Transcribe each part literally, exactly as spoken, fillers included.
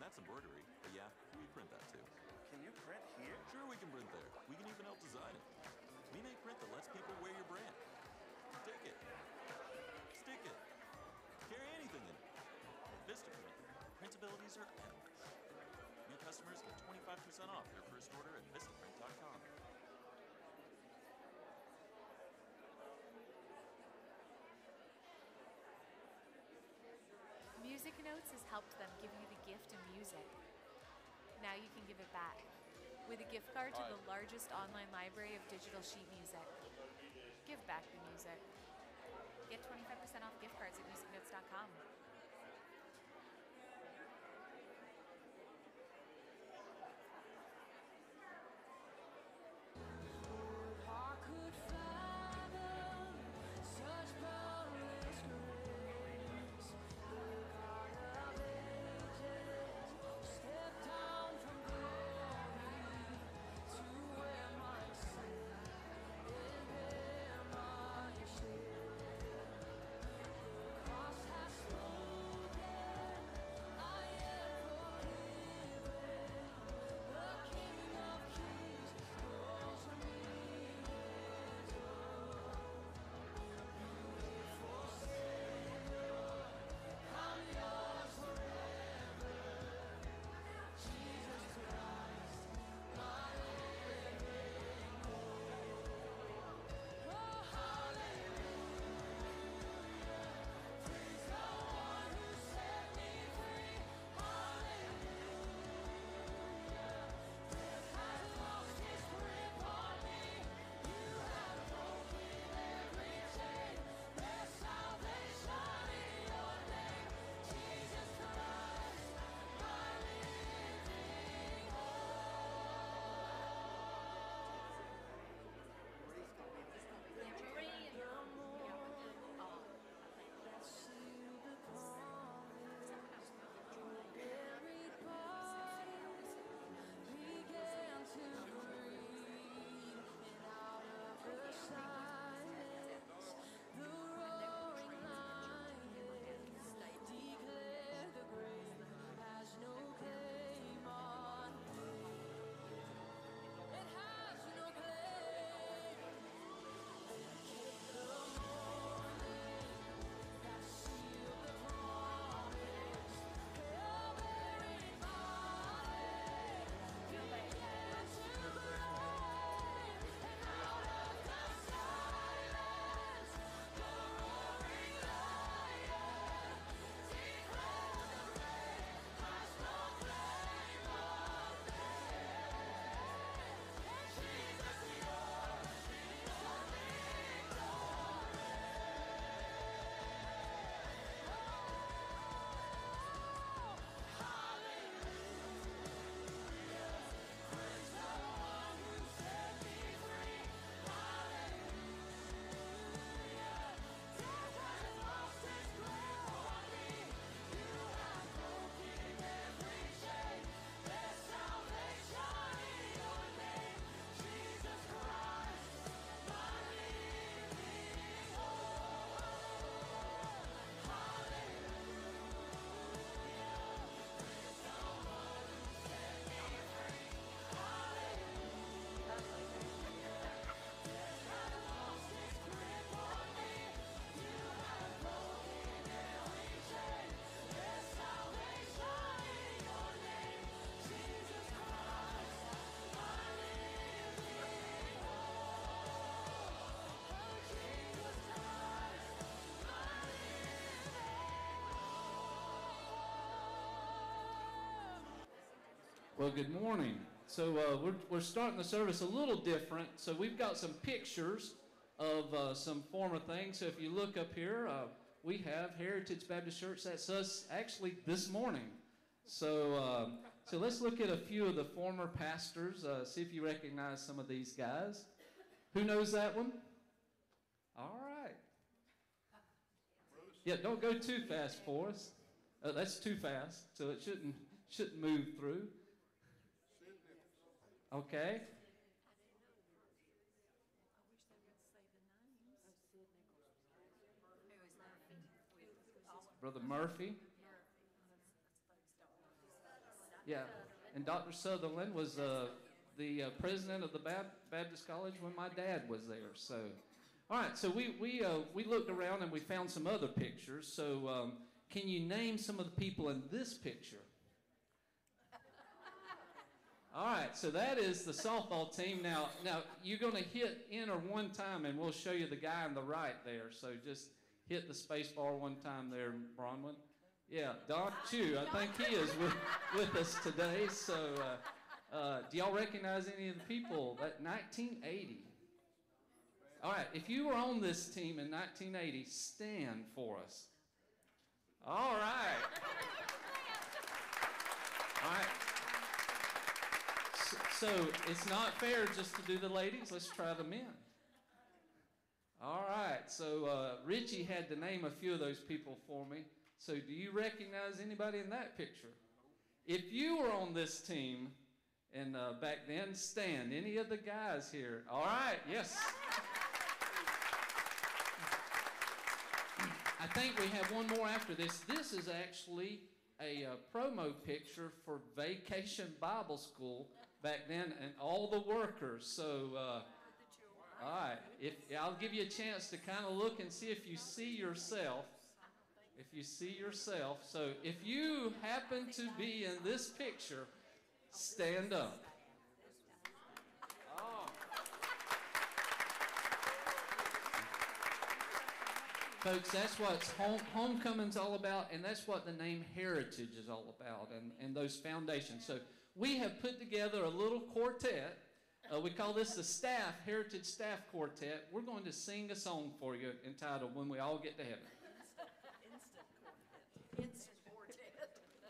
that's embroidery, but yeah, we print that too. Can you print here? Sure, we can print there. We can even help design it. We make print that lets people wear your brand. Take it. Stick it. Carry anything in it. At Vistaprint, printabilities are endless. New customers get twenty-five percent off their first order at vistaprint dot com. Music Notes has helped them give you the gift of music. Now you can give it back with a gift card to the largest online library of digital sheet music. Give back the music. Get twenty-five percent off gift cards at music notes dot com. Well, good morning. So uh, we're, we're starting the service a little different. So we've got some pictures of uh, some former things. So if you look up here, uh, we have Heritage Baptist Church. That's us actually this morning. So, uh, so let's look at a few of the former pastors, uh, see if you recognize some of these guys. Who knows that one? All right. Yeah, don't go too fast for us. Uh, that's too fast, so it shouldn't shouldn't move through. Okay. Brother Murphy. Yeah, and Doctor Sutherland was uh, the uh, president of the Bab- Baptist College when my dad was there. So, all right, so we we uh, we looked around and we found some other pictures. So, um, can you name some of the people in this picture? All right, so that is the softball team. Now, now you're going to hit enter one time, and we'll show you the guy on the right there. So just hit the space bar one time there, Bronwyn. Yeah, Don Tew, I think he is with, with us today. So uh, uh, do y'all recognize any of the people? That nineteen eighty. All right, if you were on this team in nineteen eighty, stand for us. All right. All right. So it's not fair just to do the ladies. Let's try the men. All right. So uh, Richie had to name a few of those people for me. So do you recognize anybody in that picture? If you were on this team and uh, back then, stand. Any of the guys here? All right. Yes. I think we have one more after this. This is actually a uh, promo picture for Vacation Bible School back then, and all the workers. So, uh, all right, if I'll give you a chance to kind of look and see if you see yourself. If you see yourself. So, if you happen to be in this picture, stand up. Oh. Folks, that's what home, homecoming's all about, and that's what the name Heritage is all about, and, and those foundations. So we have put together a little quartet. Uh, we call this the Staff, Heritage Staff Quartet. We're going to sing a song for you entitled When We All Get to Heaven. Instant quartet.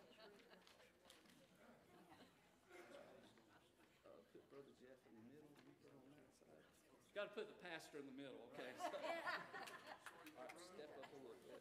Put Brother Jeff in the middle. You put on that side. Got to put the pastor in the middle, okay? So, all right, step up a little bit.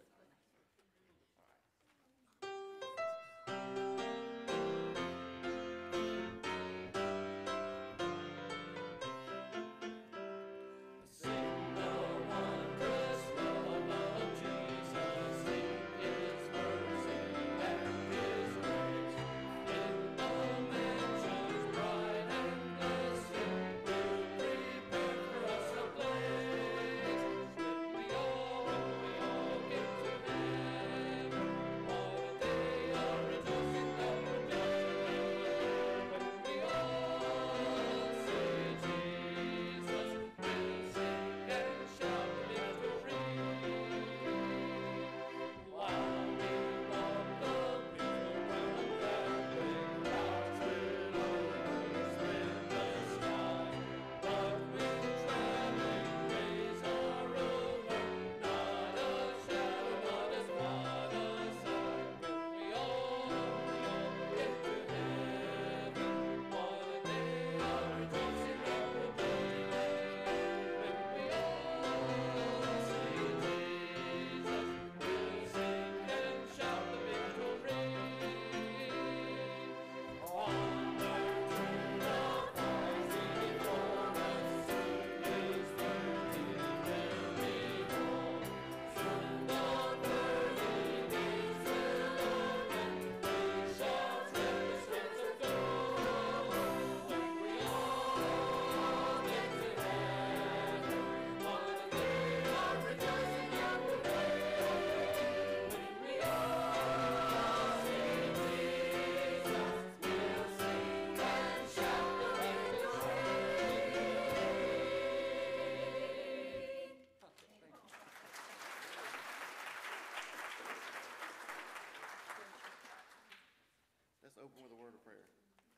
Open with a word of prayer.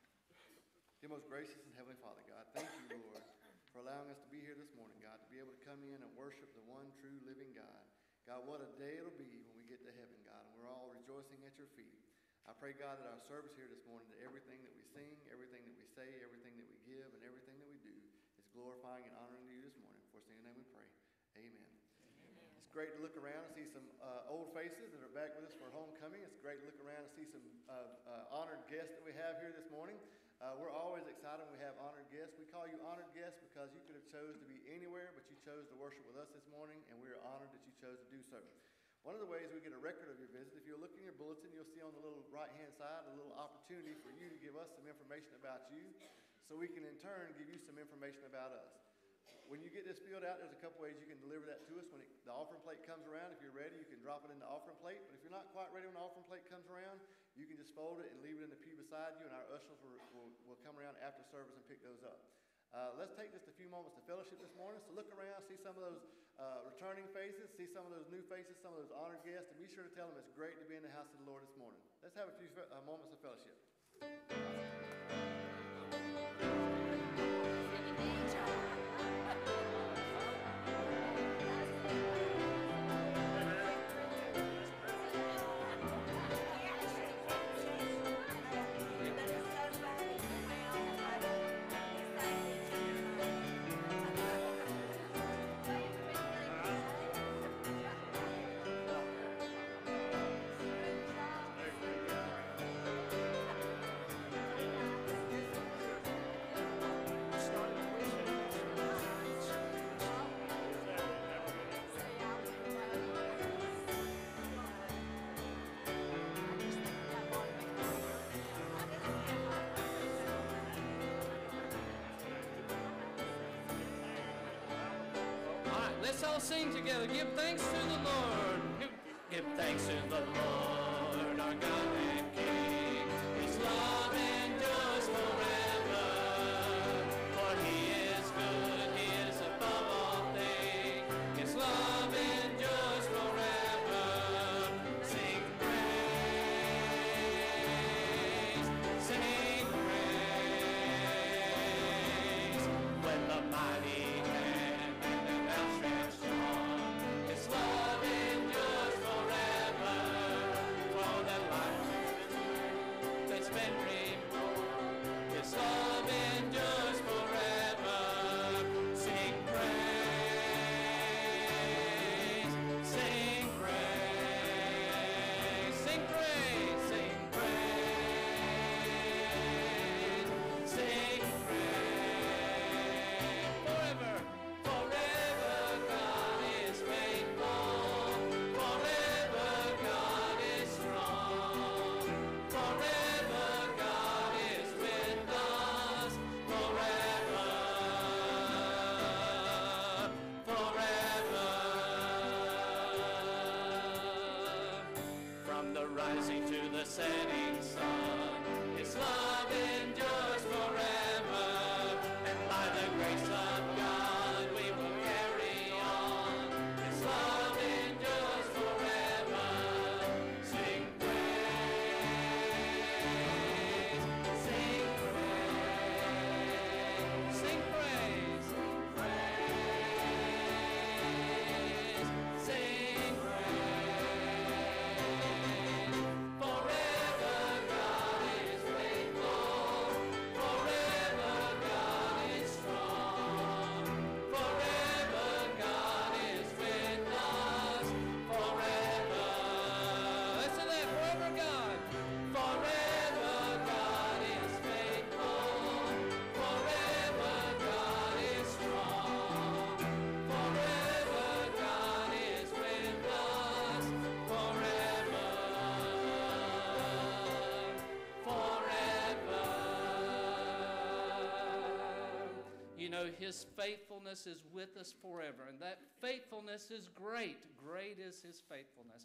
Dear most gracious and heavenly Father, God, thank you, Lord, for allowing us to be here this morning, God, to be able to come in and worship the one true living God. God, what a day it'll be when we get to heaven, God, and we're all rejoicing at your feet. I pray, God, that our service here this morning, that everything that we sing, everything that we say, everything that we give, and everything that we do is glorifying and honoring you this morning. For in your name we pray. Amen. It's great to look around and see some uh, old faces that are back with us for homecoming. It's great to look around and see some uh, uh, honored guests that we have here this morning. Uh, we're always excited when we have honored guests. We call you honored guests because you could have chose to be anywhere, but you chose to worship with us this morning, and we are honored that you chose to do so. One of the ways we get a record of your visit, if you look in your bulletin, you'll see on the little right-hand side a little opportunity for you to give us some information about you, so we can in turn give you some information about us. When you get this filled out, there's a couple ways you can deliver that to us. When it, the offering plate comes around, if you're ready, you can drop it in the offering plate. But if you're not quite ready when the offering plate comes around, you can just fold it and leave it in the pew beside you, and our ushers will, will, will come around after service and pick those up. Uh, let's take just a few moments to fellowship this morning. So look around, see some of those uh, returning faces, see some of those new faces, some of those honored guests, and be sure to tell them it's great to be in the house of the Lord this morning. Let's have a few uh, moments of fellowship. Let's all sing together. Give thanks to the Lord. Give, give thanks to the Lord, our God and King. His love endures forever. For he is good, he is above all things. His love endures forever. Sing praise, sing praise. When the mighty rising to the setting sun. His love endures forever, and by the grace of God we will carry on. His love endures forever. Sing praise, sing praise, sing praise, praise, sing praise. Forever God is faithful, forever God is strong, forever God is with us, forever. Listen to that, forever God, forever God is faithful, forever God is strong, forever God is with us, forever. Forever. You know, his faithfulness is with us forever, and that faithfulness is great. Great is his faithfulness.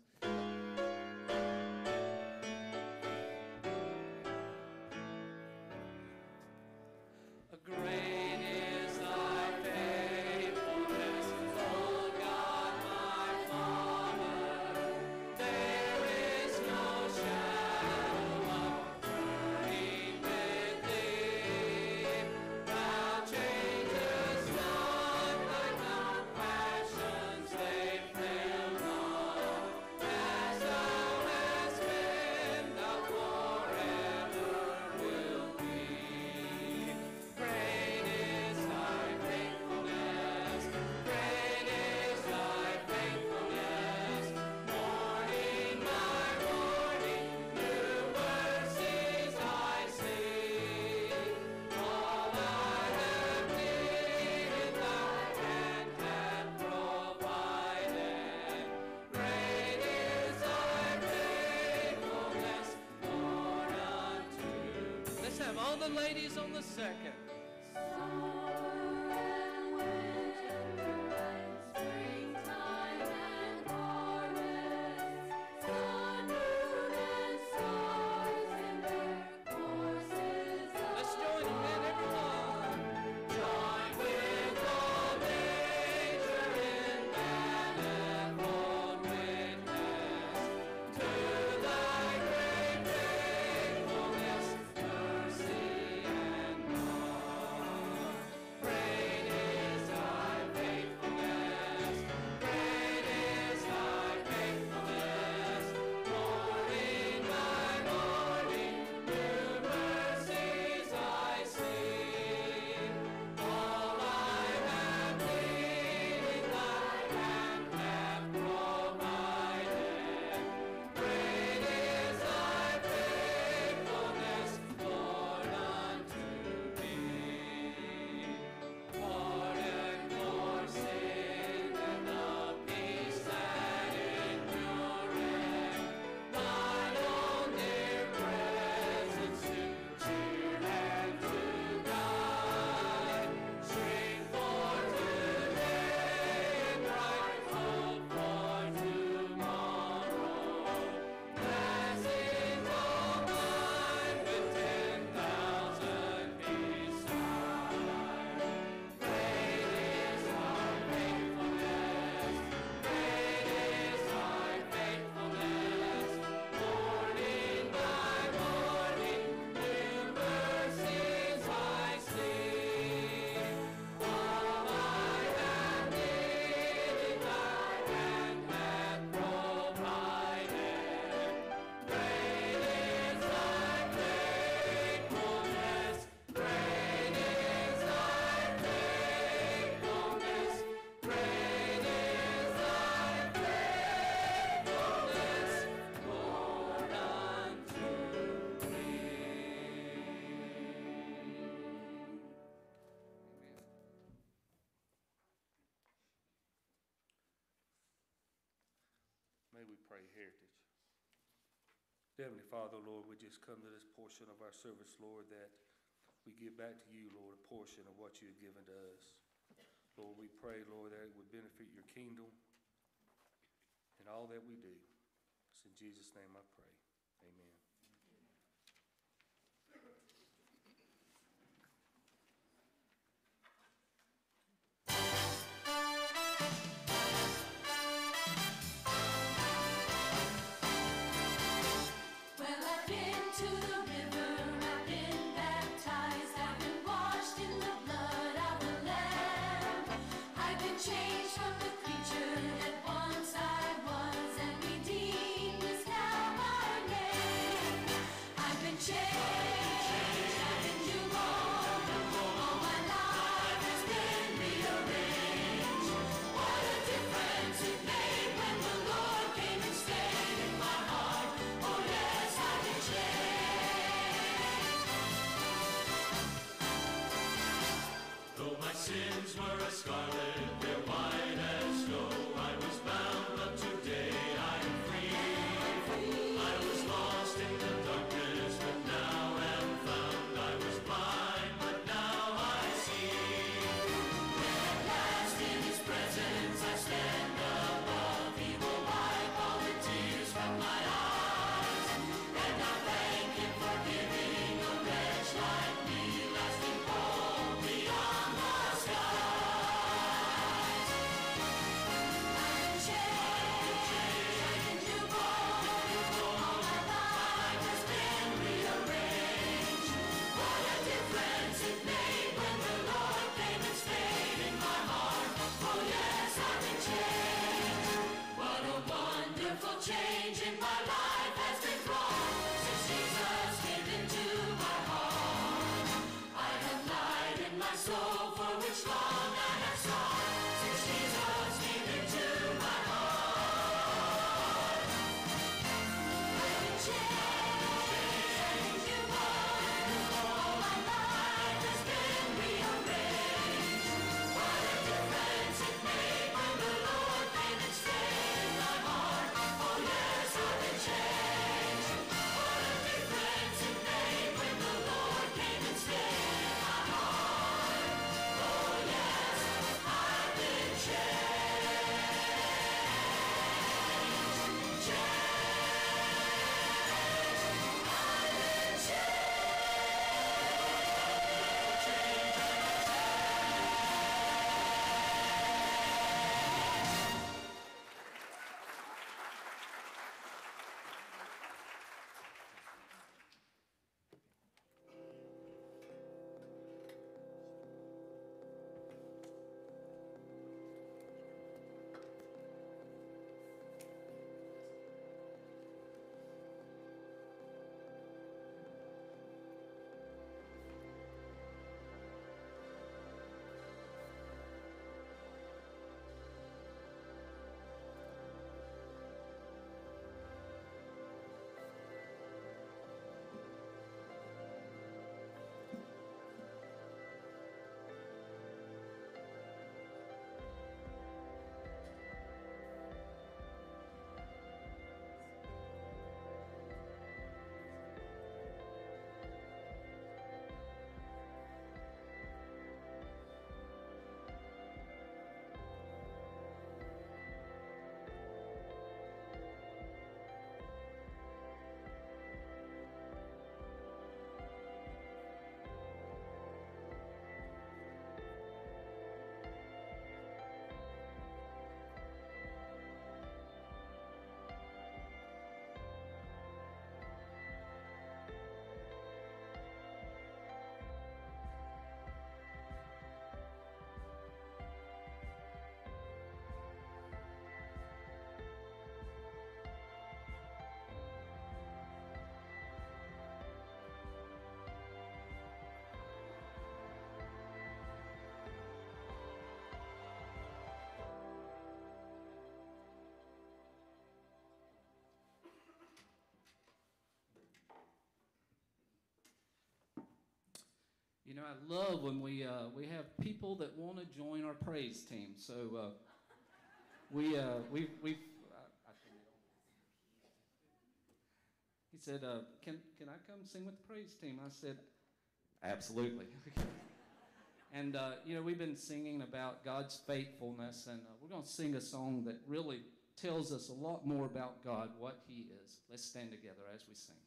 Great is thy faithfulness, O God, my Father. There is no shadow of turning with thee. Thou changest not, thy compassions they fail not. As thou hast been, thou forever wilt be. Great all the ladies on the second. Let's join them, man, everyone. Join with all nature in manifold witness to thy great faithfulness, mercy, and love. Great is thy faithfulness, great is thy faithfulness. Morning by morning, new mercies I see. All I have needed, thy hand hath provided. Great is thy faithfulness, Lord, unto me. Pardon for sin and the peace that endureth. Thine own dear presence to cheer and to guide. Strength for today and bright hope for tomorrow. Blessings all mine with ten thousand beside. Great is thy faithfulness, great is thy faithfulness. Morning by morning, new mercies I see. All I have needed, thy hand hath provided. Great is thy faithfulness, great is thy faithfulness, great is thy faithfulness, Lord, unto me. May we pray heritage. Heavenly Father, Lord, we just come to this portion of our service, Lord, that we give back to you, Lord, a portion of what you have given to us. Lord, we pray, Lord, that it would benefit your kingdom in all that we do. It's in Jesus' name I pray. Amen. Well, I've been to the river, I've been baptized, I've been washed in the blood of the Lamb. I've been changed from the creature that once I was, and redeemed is now my name. I've been changed, I've been new born, all my life has been rearranged. What a difference it made when the Lord came and stayed in my heart. Oh yes, I've been changed. Though my sins were as scarlet, they're white as snow. I was you know, I love when we uh, we have people that want to join our praise team. So uh, we uh, we we. He said, uh, "Can can I come sing with the praise team?" I said, "Absolutely." And uh, you know, we've been singing about God's faithfulness, and uh, we're going to sing a song that really tells us a lot more about God, what He is. Let's stand together as we sing.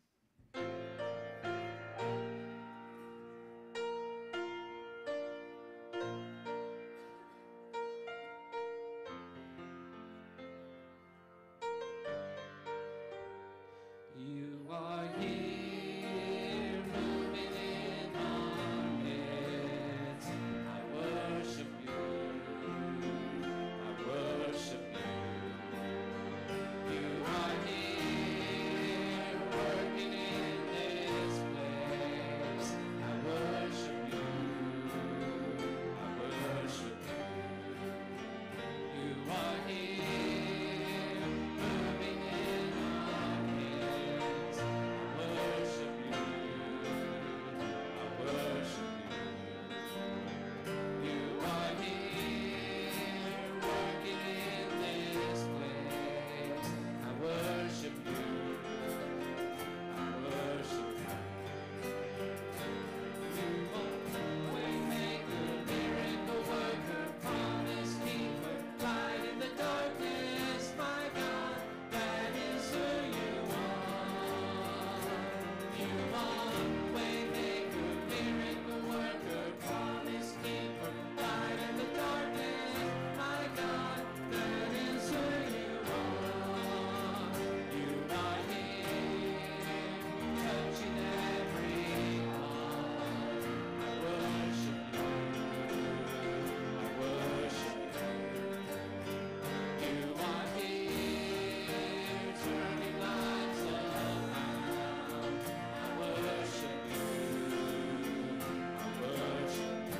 You are here, moving in our midst. I worship you. I worship you. You are here, working in this place. I worship you. I worship you. You are here, moving in our midst. I worship you. I worship you. You are here, working in this place. I worship you. I worship you. You are waymaker, miracle worker, promise keeper, light in the darkness, my God, that is who you are. You are waymaker, miracle worker, promise keeper, light in the darkness, my God, that is who you are. You are here, touching every heart. I worship you. I worship you. You are here, turning lives around. I worship you. I worship you.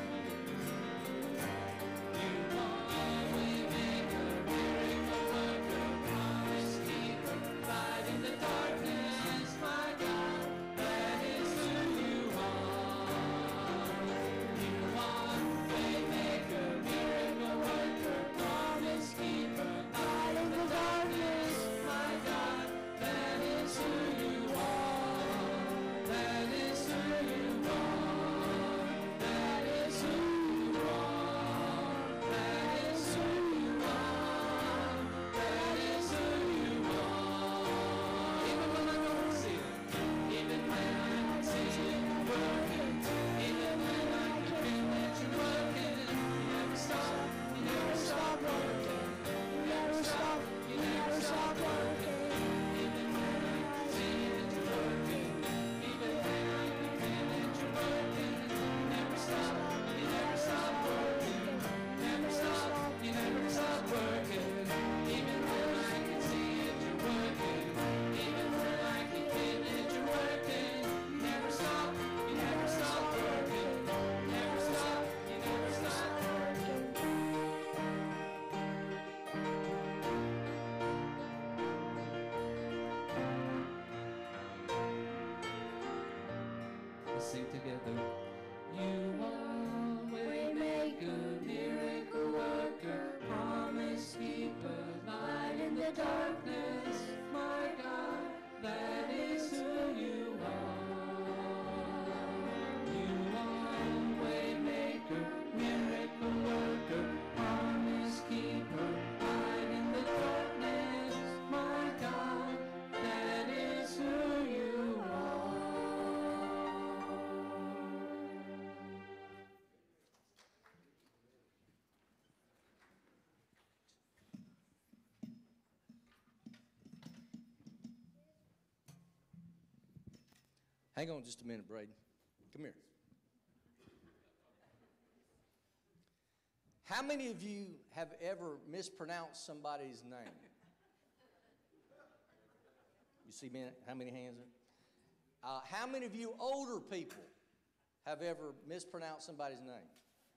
You are waymaker, miracle worker, promise keeper, light in the darkness, my God, that is who you are. You are waymaker, miracle worker, promise keeper, light in the darkness, my God, that is who you are. That is who you are. That is who you are. That is who you are. That is who you are. Even when I don't see it, even when I don't see it working, even when I can feel that you're working, you never stop, you never stop working, you never stop, you never stop working. Even when I can see that you're working, even when I can feel that you're working, you never stop, you never stop working, never stop, you never stop working. Even when I can see it, you're working, even when I can feel that you're working, you never stop, you never stop working, never stop, you never stop working. Let's sing together. You are waymaker, miracle worker, promise keeper, light in the darkness, my God, that is who you are. You are waymaker, miracle worker, promise keeper, light in the darkness, my God, that is who you are. Hang on just a minute, Braden. Come here. How many of you have ever mispronounced somebody's name? You see me- how many hands are? Uh, how many of you older people have ever mispronounced somebody's name?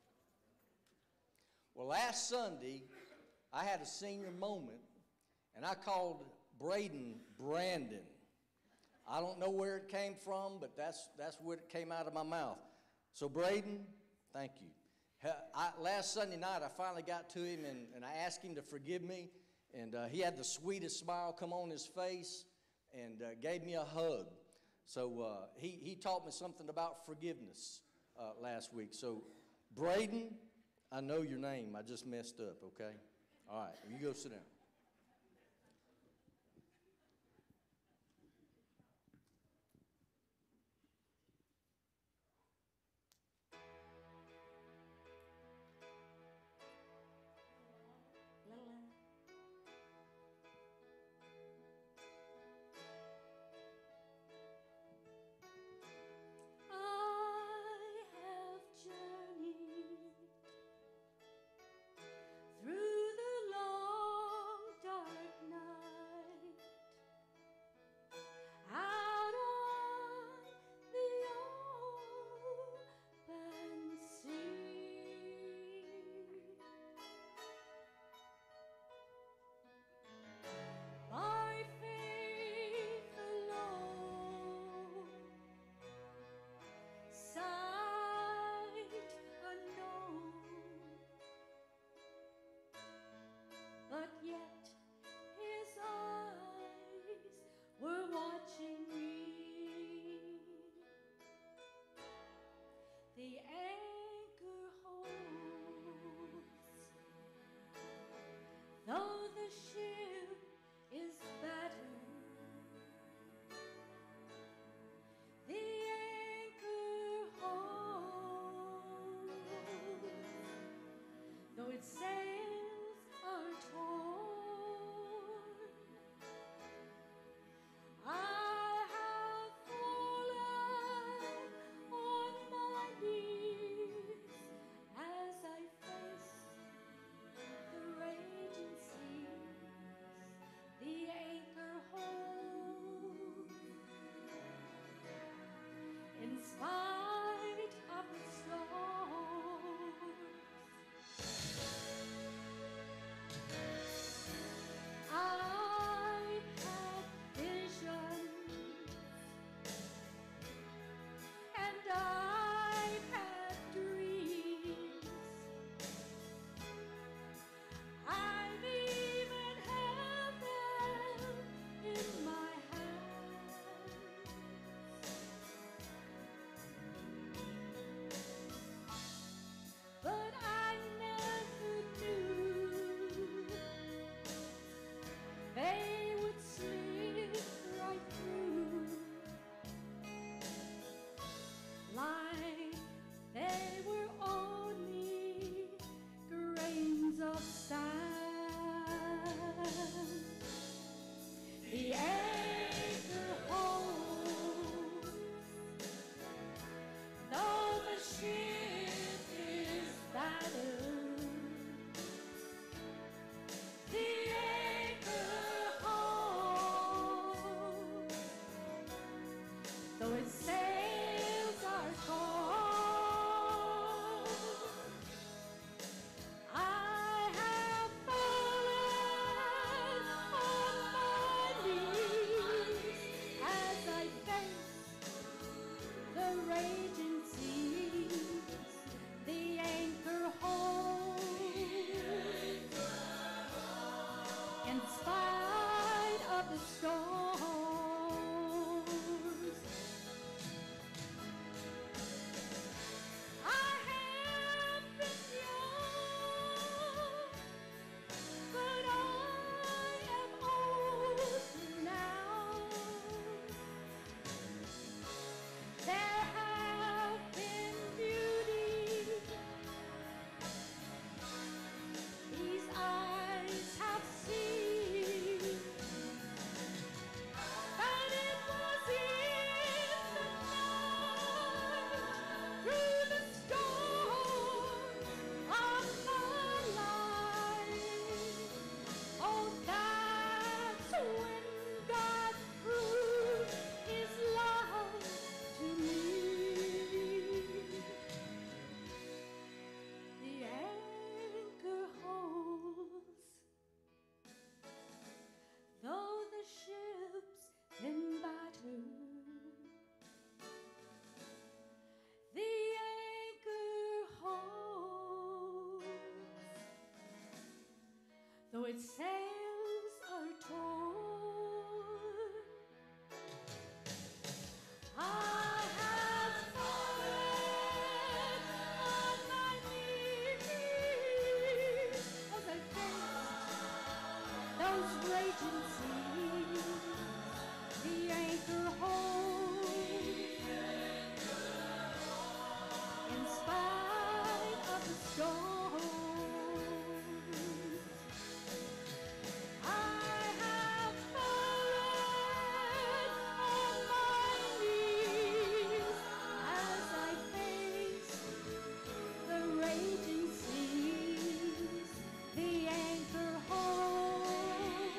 Well, last Sunday, I had a senior moment, and I called Braden Brandon. I don't know where it came from, but that's, that's where it came out of my mouth. So Braden, thank you. Ha- I, last Sunday night, I finally got to him, and, and I asked him to forgive me, and uh, he had the sweetest smile come on his face and uh, gave me a hug. So uh, he, he taught me something about forgiveness uh, last week. So Braden, I know your name. I just messed up, okay? All right, you go sit down. I have journeyed through the long though its sails are torn. I have fallen on my knees as I faced those raging seas. The anchor holds in spite of the storms. I have fallen on my knees as I face the raging seas. The anchor holds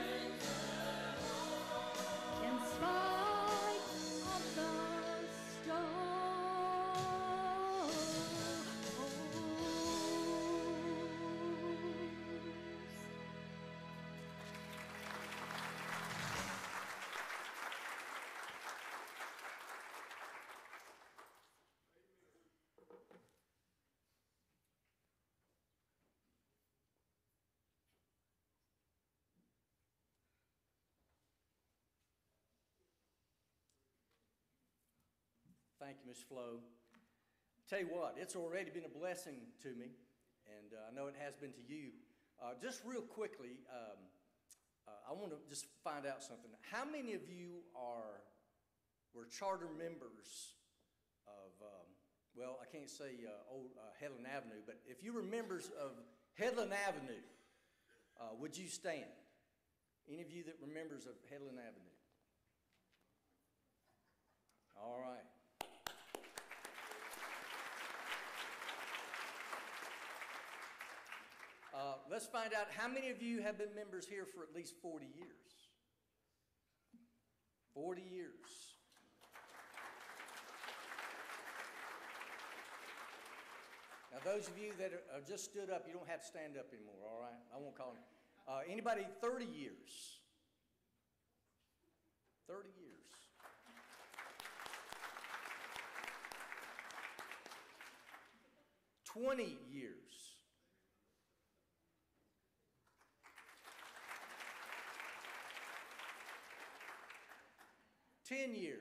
in spite of the storms. Thank you, Miz Flo. Tell you what, it's already been a blessing to me, and uh, I know it has been to you. Uh, just real quickly, um, uh, I want to just find out something. How many of you are were charter members of, um, well, I can't say uh, old uh, Headland Avenue, but if you were members of Headland Avenue, uh, would you stand? Any of you that were members of Headland Avenue? All right. Uh, let's find out how many of you have been members here for at least forty years. forty years. Now, those of you that are, are just stood up, you don't have to stand up anymore, all right? I won't call you. Uh, anybody thirty years? thirty years. twenty years. ten years.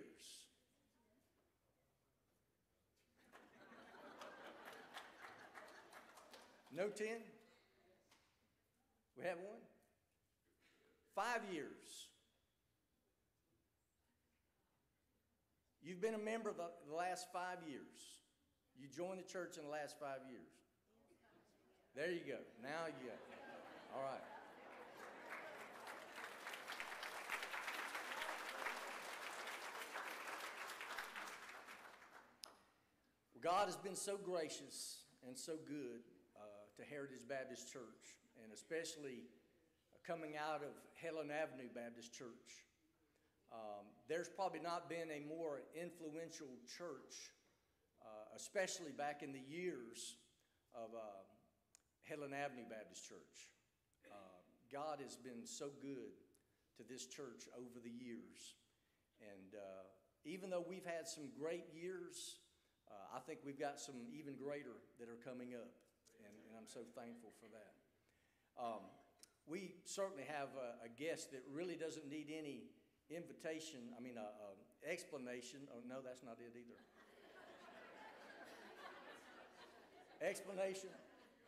No ten? We have one? Five years. You've been a member the, the last five years. You joined the church in the last five years. There you go. Now you go. All right. God has been so gracious and so good uh, to Heritage Baptist Church, and especially coming out of Headland Avenue Baptist Church. Um, there's probably not been a more influential church, uh, especially back in the years of uh, Headland Avenue Baptist Church. Uh, God has been so good to this church over the years. And uh, even though we've had some great years, uh, I think we've got some even greater that are coming up. And, and I'm so thankful for that. Um, we certainly have a, a guest that really doesn't need any invitation, I mean, a, a explanation. Oh, no, that's not it either. Explanation.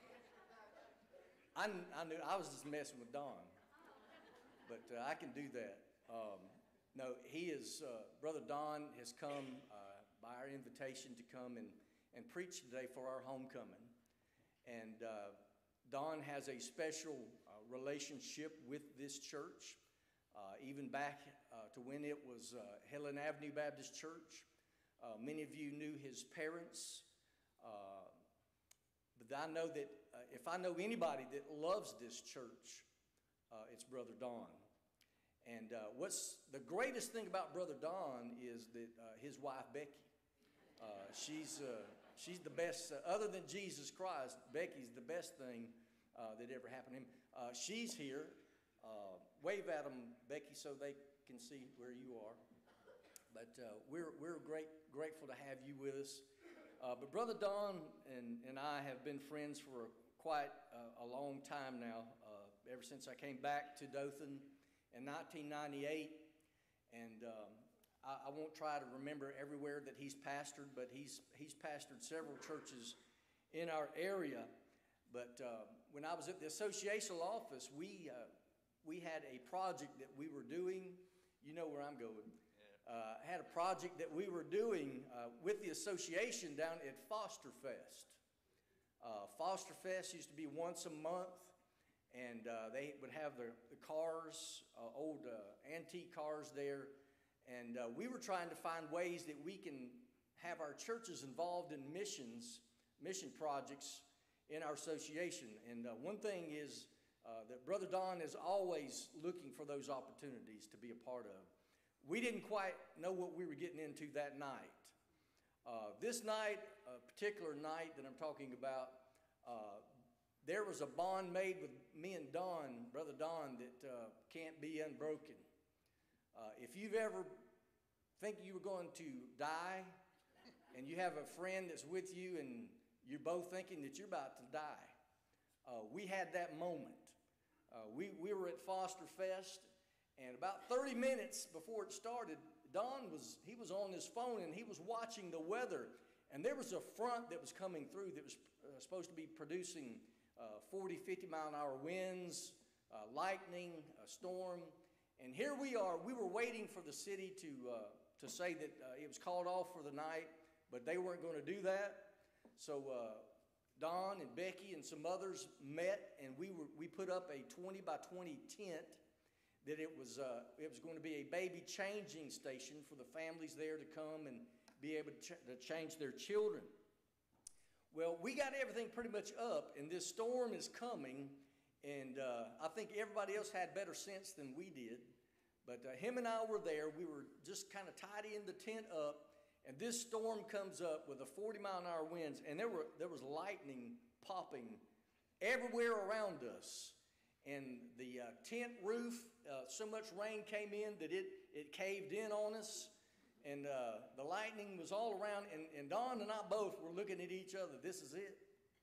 I, I knew I was just messing with Don, but uh, I can do that. Um, no, he is, uh, Brother Don has come uh, by our invitation to come and, and preach today for our homecoming. And uh, Don has a special uh, relationship with this church, uh, even back uh, to when it was uh, Headland Avenue Baptist Church. Uh, many of you knew his parents. Uh, But I know that uh, if I know anybody that loves this church, uh, it's Brother Don. And uh, what's the greatest thing about Brother Don is that uh, his wife, Becky, uh, she's, uh, she's the best, uh, other than Jesus Christ, Becky's the best thing uh, that ever happened to him. Uh, she's here. Uh, wave at them, Becky, so they can see where you are. But uh, we're, we're great, grateful to have you with us. Uh, but Brother Don and, and I have been friends for quite uh, a long time now, uh, ever since I came back to Dothan in nineteen ninety-eight. And um, I, I won't try to remember everywhere that he's pastored, but he's, he's pastored several churches in our area. But uh, when I was at the associational office, we, uh, we had a project that we were doing. You know where I'm going. Uh, had a project that we were doing uh, with the association down at Foster Fest. Uh, Foster Fest used to be once a month, and uh, they would have the, the cars, uh, old uh, antique cars there, and uh, we were trying to find ways that we can have our churches involved in missions, mission projects in our association. And uh, one thing is uh, that Brother Don is always looking for those opportunities to be a part of. We didn't quite know what we were getting into that night. Uh, this night, a particular night that I'm talking about, uh, there was a bond made with me and Don, Brother Don, that uh, can't be unbroken. Uh, if you've ever think you were going to die, and you have a friend that's with you, and you're both thinking that you're about to die, uh, we had that moment. Uh, we, we were at Foster Fest, and about thirty minutes before it started, Don was, he was on his phone, and he was watching the weather, and there was a front that was coming through that was uh, supposed to be producing uh, forty, fifty mile an hour winds, uh, lightning, a storm. And here we are, we were waiting for the city to, uh, to say that uh, it was called off for the night, but they weren't going to do that. So uh, Don and Becky and some others met, and we, were, we put up a twenty by twenty tent that it was, uh, it was going to be a baby changing station for the families there to come and be able to, ch to change their children. Well, we got everything pretty much up, and this storm is coming, and uh, I think everybody else had better sense than we did. But uh, him and I were there. We were just kind of tidying the tent up, and this storm comes up with a forty mile an hour winds, and there, were, there was lightning popping everywhere around us. And the uh, tent roof, uh, so much rain came in that it, it caved in on us. And uh, the lightning was all around. And, and Don and I both were looking at each other. This is it.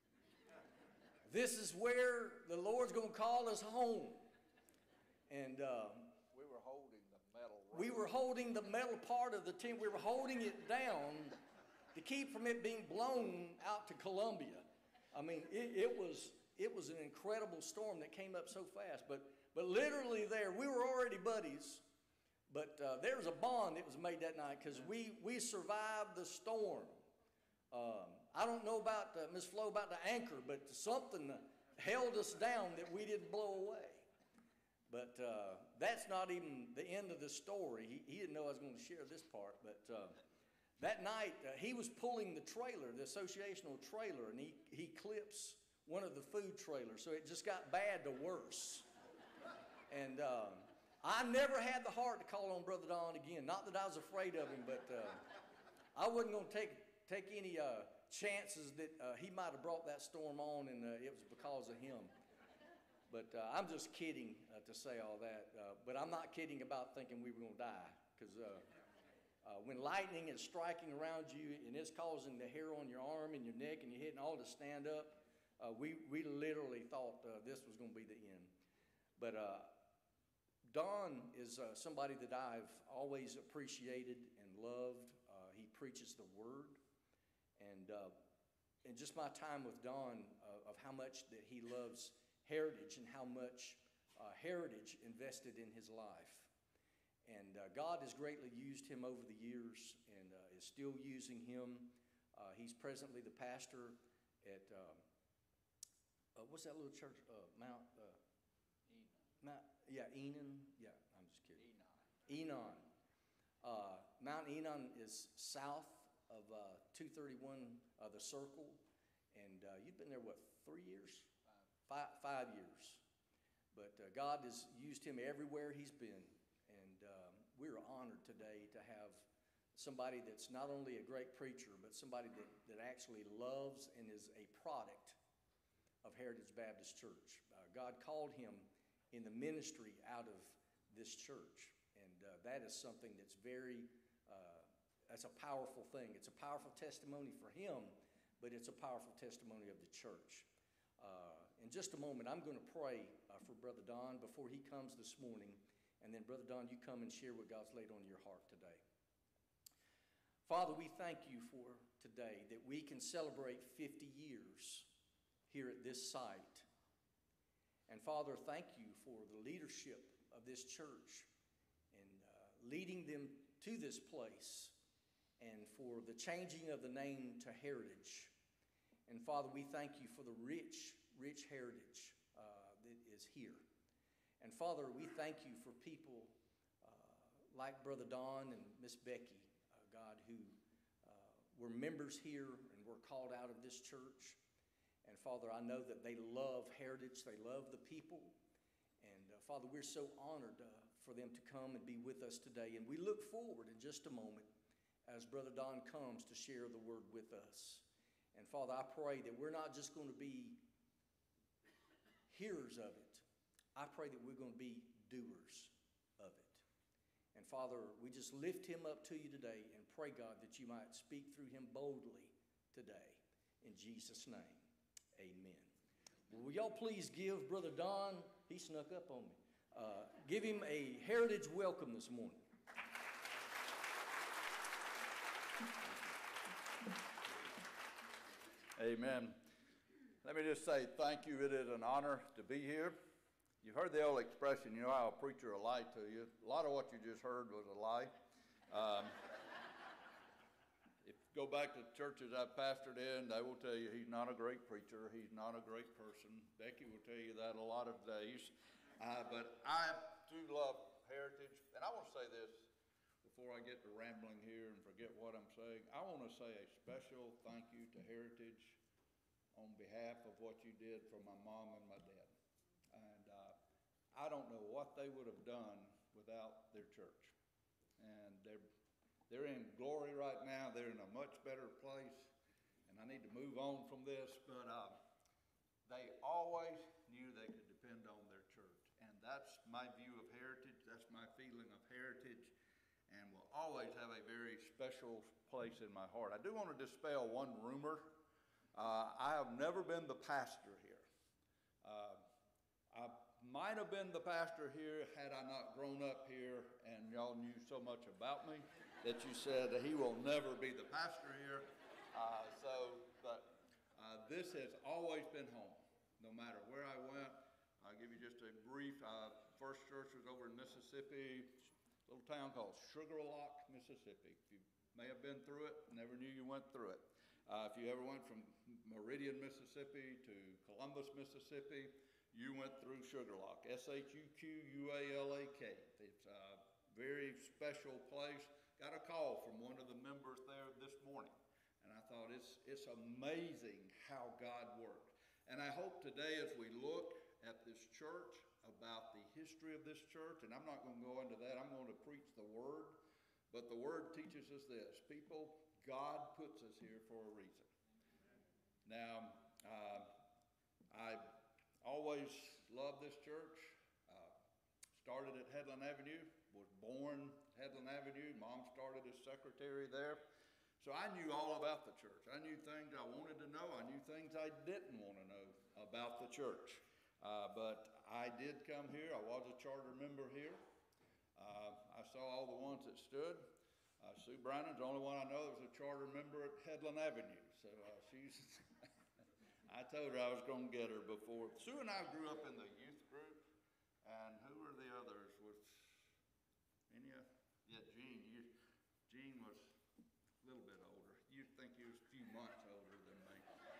This is where the Lord's going to call us home. And uh, we were holding the metal rope. We were holding the metal part of the tent. We were holding it down to keep from it being blown out to Columbia. I mean, it, it was... It was an incredible storm that came up so fast. But, but literally there, we were already buddies. But uh, there was a bond that was made that night because we, we survived the storm. Um, I don't know about uh, Miss Flo about the anchor, but something held us down that we didn't blow away. But uh, that's not even the end of the story. He, he didn't know I was going to share this part. But uh, that night, uh, he was pulling the trailer, the associational trailer, and he, he clips one of the food trailers, so it just got bad to worse. And um, I never had the heart to call on Brother Don again. Not that I was afraid of him, but uh, I wasn't going to take, take any uh, chances that uh, he might have brought that storm on and uh, it was because of him. But uh, I'm just kidding uh, to say all that. Uh, but I'm not kidding about thinking we were going to die, because uh, uh, when lightning is striking around you and it's causing the hair on your arm and your neck and you're hitting all to stand up, Uh, we, we literally thought uh, this was going to be the end. But uh, Don is uh, somebody that I've always appreciated and loved. Uh, he preaches the word. And, uh, and just my time with Don, uh, of how much that he loves Heritage and how much uh, Heritage invested in his life. And uh, God has greatly used him over the years and uh, is still using him. Uh, he's presently the pastor at... Uh, Uh, what's that little church? Uh, Mount, uh, Enon. Mount, yeah, Enon. Yeah, I'm just kidding. Enon. Enon. Uh, Mount Enon is south of uh, two thirty-one, uh, the Circle, and uh, you've been there what, three years? Five. Five, five years. But uh, God has used him everywhere he's been, and um, we're honored today to have somebody that's not only a great preacher, but somebody that, that actually loves and is a product of Heritage Baptist Church. Uh, God called him in the ministry out of this church, and uh, that is something that's very, uh, that's a powerful thing. It's a powerful testimony for him, but it's a powerful testimony of the church. Uh, in just a moment, I'm going to pray uh, for Brother Don before he comes this morning. And then, Brother Don, you come and share what God's laid on your heart today. Father, we thank you for today that we can celebrate fifty years here at this site. And Father, thank you for the leadership of this church and uh, leading them to this place, and for the changing of the name to Heritage. And Father, we thank you for the rich, rich heritage uh, that is here. And Father, we thank you for people uh, like Brother Don and Miss Becky, uh, God, who uh, were members here and were called out of this church. And Father, I know that they love Heritage, they love the people. And uh, Father, we're so honored uh, for them to come and be with us today. And we look forward in just a moment as Brother Don comes to share the word with us. And Father, I pray that we're not just going to be hearers of it. I pray that we're going to be doers of it. And Father, we just lift him up to you today and pray, God, that you might speak through him boldly today. In Jesus' name, amen. Well, will y'all please give Brother Don, he snuck up on me, uh, give him a Heritage welcome this morning. Amen. Let me just say thank you. It is an honor to be here. You've heard the old expression, you know how a preacher will lie to you. A lot of what you just heard was a lie. Um, if you go back to the churches I've pastored in, they will tell you he's not a great preacher, he's not a great person. Becky will tell you that a lot of days. Uh, but I do love Heritage. And I want to say this before I get to rambling here and forget what I'm saying. I want to say a special thank you to Heritage on behalf of what you did for my mom and my dad. And uh, I don't know what they would have done without their church. And they're, they're in glory right now. They're in a much better place. And I need to move on from this. But uh, they always knew they could depend on their church. And that's my view of Heritage. That's my feeling of Heritage. And will always have a very special place in my heart. I do want to dispel one rumor. Uh, I have never been the pastor here. Uh, I might have been the pastor here had I not grown up here and y'all knew so much about me that you said that he will never be the pastor here. Uh, so, but uh, this has always been home, no matter where I went. I'll give you just a brief, uh, first church was over in Mississippi, a little town called Sugar Lock, Mississippi. You may have been through it, never knew you went through it. Uh, if you ever went from Meridian, Mississippi to Columbus, Mississippi, you went through Sugar Lock, S H U Q U A L A K. It's a very special place. Got a call from one of the members there this morning, and I thought it's, it's amazing how God worked. And I hope today as we look at this church, about the history of this church, and I'm not going to go into that, I'm going to preach the Word, but the Word teaches us this. People, God puts us here for a reason. Now, uh, I always loved this church. Uh, started at Headland Avenue, was born Headland Avenue. Mom started as secretary there. So I knew all about the church. I knew things I wanted to know. I knew things I didn't want to know about the church. Uh, but I did come here. I was a charter member here. Uh, I saw all the ones that stood. Uh, Sue Brannon's the only one I know that was a charter member at Headland Avenue. So uh, she's, I told her I was going to get her before. Sue and I grew up in the youth group. And who were the others? Was any of, yeah, Gene. You, Gene was a little bit older. You'd think he was a few months older than me.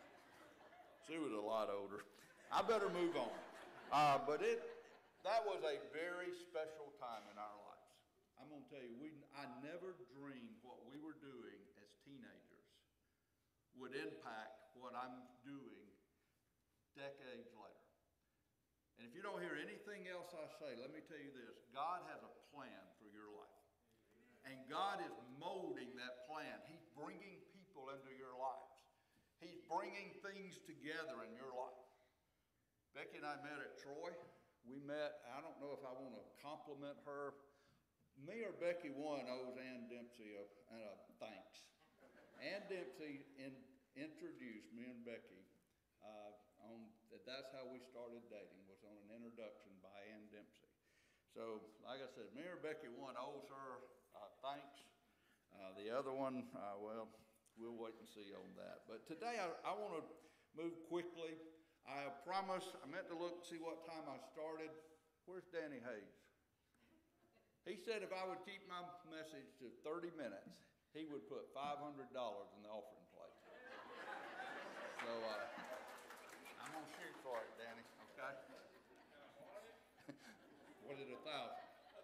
Sue was a lot older. I better move on. Uh, but it, that was a very special time in our lives. I'm going to tell you, we, I never dreamed what we were doing as teenagers would impact what I'm doing decades later. And if you don't hear anything else I say, let me tell you this. God has a plan for your life. And God is molding that plan. He's bringing people into your lives. He's bringing things together in your life. Becky and I met at Troy. We met, I don't know if I want to compliment her. Me or Becky one owes Ann Dempsey a, a thanks. Ann Dempsey in, introduced me and Becky uh, on that that's how we started dating, was on an introduction by Ann Dempsey. So, like I said, me and Becky one owes her uh, thanks. Uh, the other one, uh, well, we'll wait and see on that. But today I, I want to move quickly. I promised, I meant to look and see what time I started. Where's Danny Hayes? He said if I would keep my message to thirty minutes, he would put five hundred dollars in the offering plate. So uh, I'm going to shoot for it, Danny, okay? What is it, a thousand?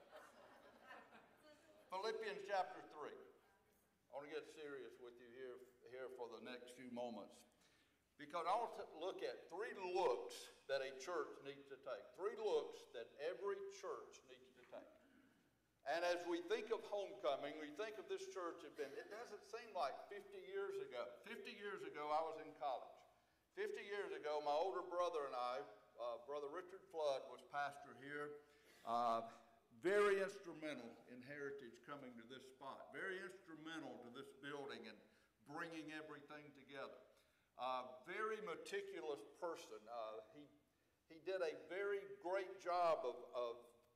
Philippians chapter three. I want to get serious with you here, here for the next few moments. Because I want to look at three looks that a church needs to take. Three looks that every church needs to take. And as we think of homecoming, we think of this church, had been, it doesn't seem like fifty years ago. fifty years ago, I was in college. fifty years ago, my older brother and I, uh, Brother Richard Flood, was pastor here. Uh, very instrumental in Heritage coming to this spot. Very instrumental to this building and bringing everything together. Uh, very meticulous person. Uh, he, he did a very great job of, of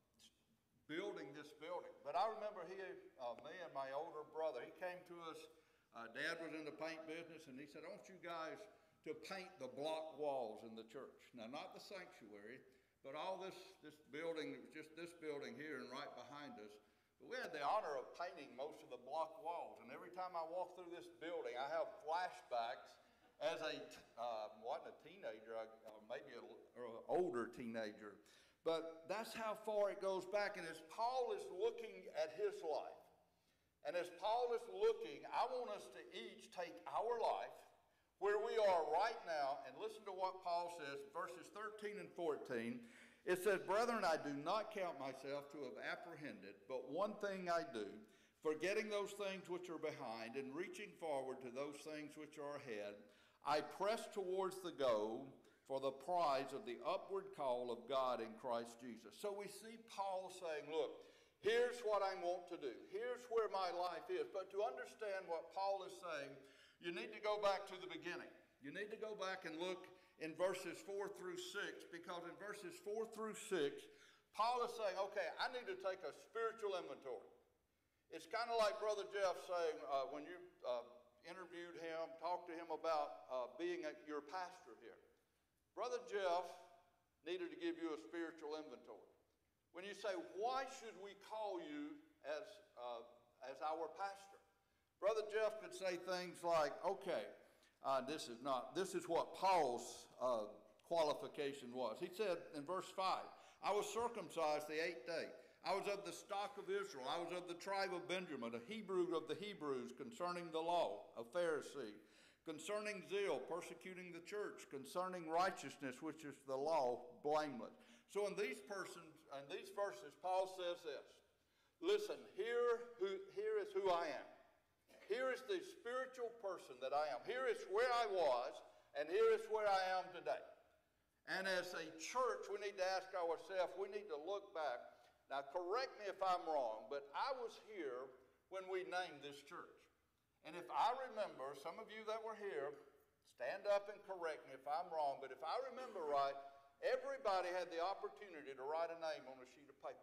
building this building. But I remember he, uh, me and my older brother, he came to us, uh, Dad was in the paint business, and he said, I want you guys to paint the block walls in the church. Now, not the sanctuary, but all this, this building, just this building here and right behind us. But we had the honor of painting most of the block walls, and every time I walk through this building, I have flashbacks as a, uh, wasn't a teenager, uh, maybe an older teenager. But that's how far it goes back. And as Paul is looking at his life, and as Paul is looking, I want us to each take our life, where we are right now, and listen to what Paul says, verses thirteen and fourteen. It says, Brethren, I do not count myself to have apprehended, but one thing I do, forgetting those things which are behind, and reaching forward to those things which are ahead, I press towards the goal for the prize of the upward call of God in Christ Jesus. So we see Paul saying, look, here's what I want to do. Here's where my life is. But to understand what Paul is saying, you need to go back to the beginning. You need to go back and look in verses four through six, because in verses four through six, Paul is saying, okay, I need to take a spiritual inventory. It's kind of like Brother Jeff saying, uh, when you uh, interviewed him, talked to him about uh, being a, your pastor here. Brother Jeff needed to give you a spiritual inventory. When you say, why should we call you as, uh, as our pastor? Brother Jeff could say things like, okay, uh, this is not, this is what Paul's uh, qualification was. He said in verse five, I was circumcised the eighth day. I was of the stock of Israel. I was of the tribe of Benjamin, a Hebrew of the Hebrews, concerning the law, a Pharisee. Concerning zeal, persecuting the church. Concerning righteousness, which is the law, blameless. So in these persons, in these verses, Paul says this. Listen, here, who, here is who I am. Here is the spiritual person that I am. Here is where I was, and here is where I am today. And as a church, we need to ask ourselves, we need to look back. Now, correct me if I'm wrong, but I was here when we named this church. And if I remember, some of you that were here, stand up and correct me if I'm wrong, but if I remember right, everybody had the opportunity to write a name on a sheet of paper.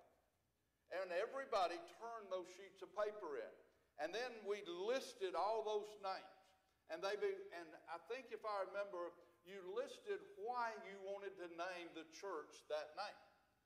And everybody turned those sheets of paper in. And then we listed all those names. And they be, and I think if I remember, you listed why you wanted to name the church that name.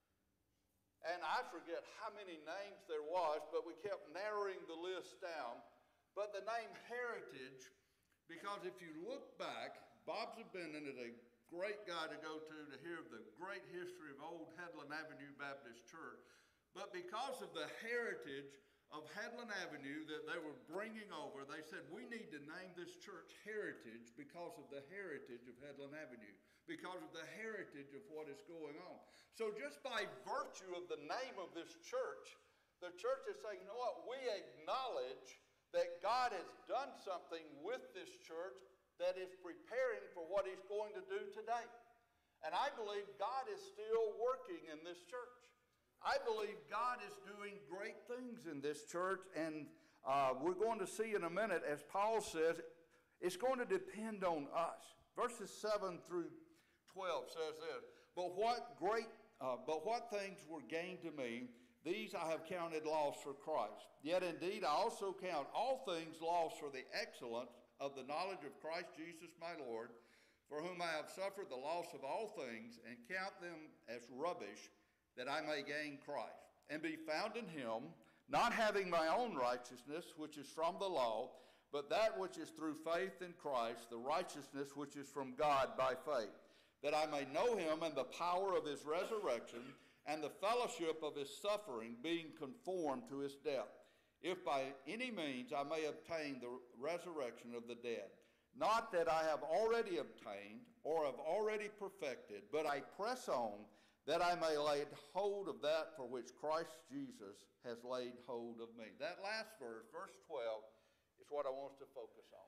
And I forget how many names there was, but we kept narrowing the list down. But the name Heritage, because if you look back, Bob Zabinin is a great guy to go to to hear the great history of Old Headland Avenue Baptist Church. But because of the heritage of Headland Avenue that they were bringing over, they said, we need to name this church Heritage because of the heritage of Headland Avenue, because of the heritage of what is going on. So just by virtue of the name of this church, the church is saying, you know what, we acknowledge that God has done something with this church that is preparing for what he's going to do today. And I believe God is still working in this church. I believe God is doing great things in this church, and uh, we're going to see in a minute, as Paul says, it's going to depend on us. Verses seven through twelve says this, but what great, uh, but what things were gained to me, these I have counted loss for Christ. Yet indeed I also count all things lost for the excellence of the knowledge of Christ Jesus my Lord, for whom I have suffered the loss of all things, and count them as rubbish, that I may gain Christ, and be found in him, not having my own righteousness, which is from the law, but that which is through faith in Christ, the righteousness which is from God by faith, that I may know him and the power of his resurrection, and the fellowship of his suffering, being conformed to his death, if by any means I may obtain the resurrection of the dead. Not that I have already obtained or have already perfected, but I press on that I may lay hold of that for which Christ Jesus has laid hold of me. That last verse, verse twelve, is what I want us to focus on.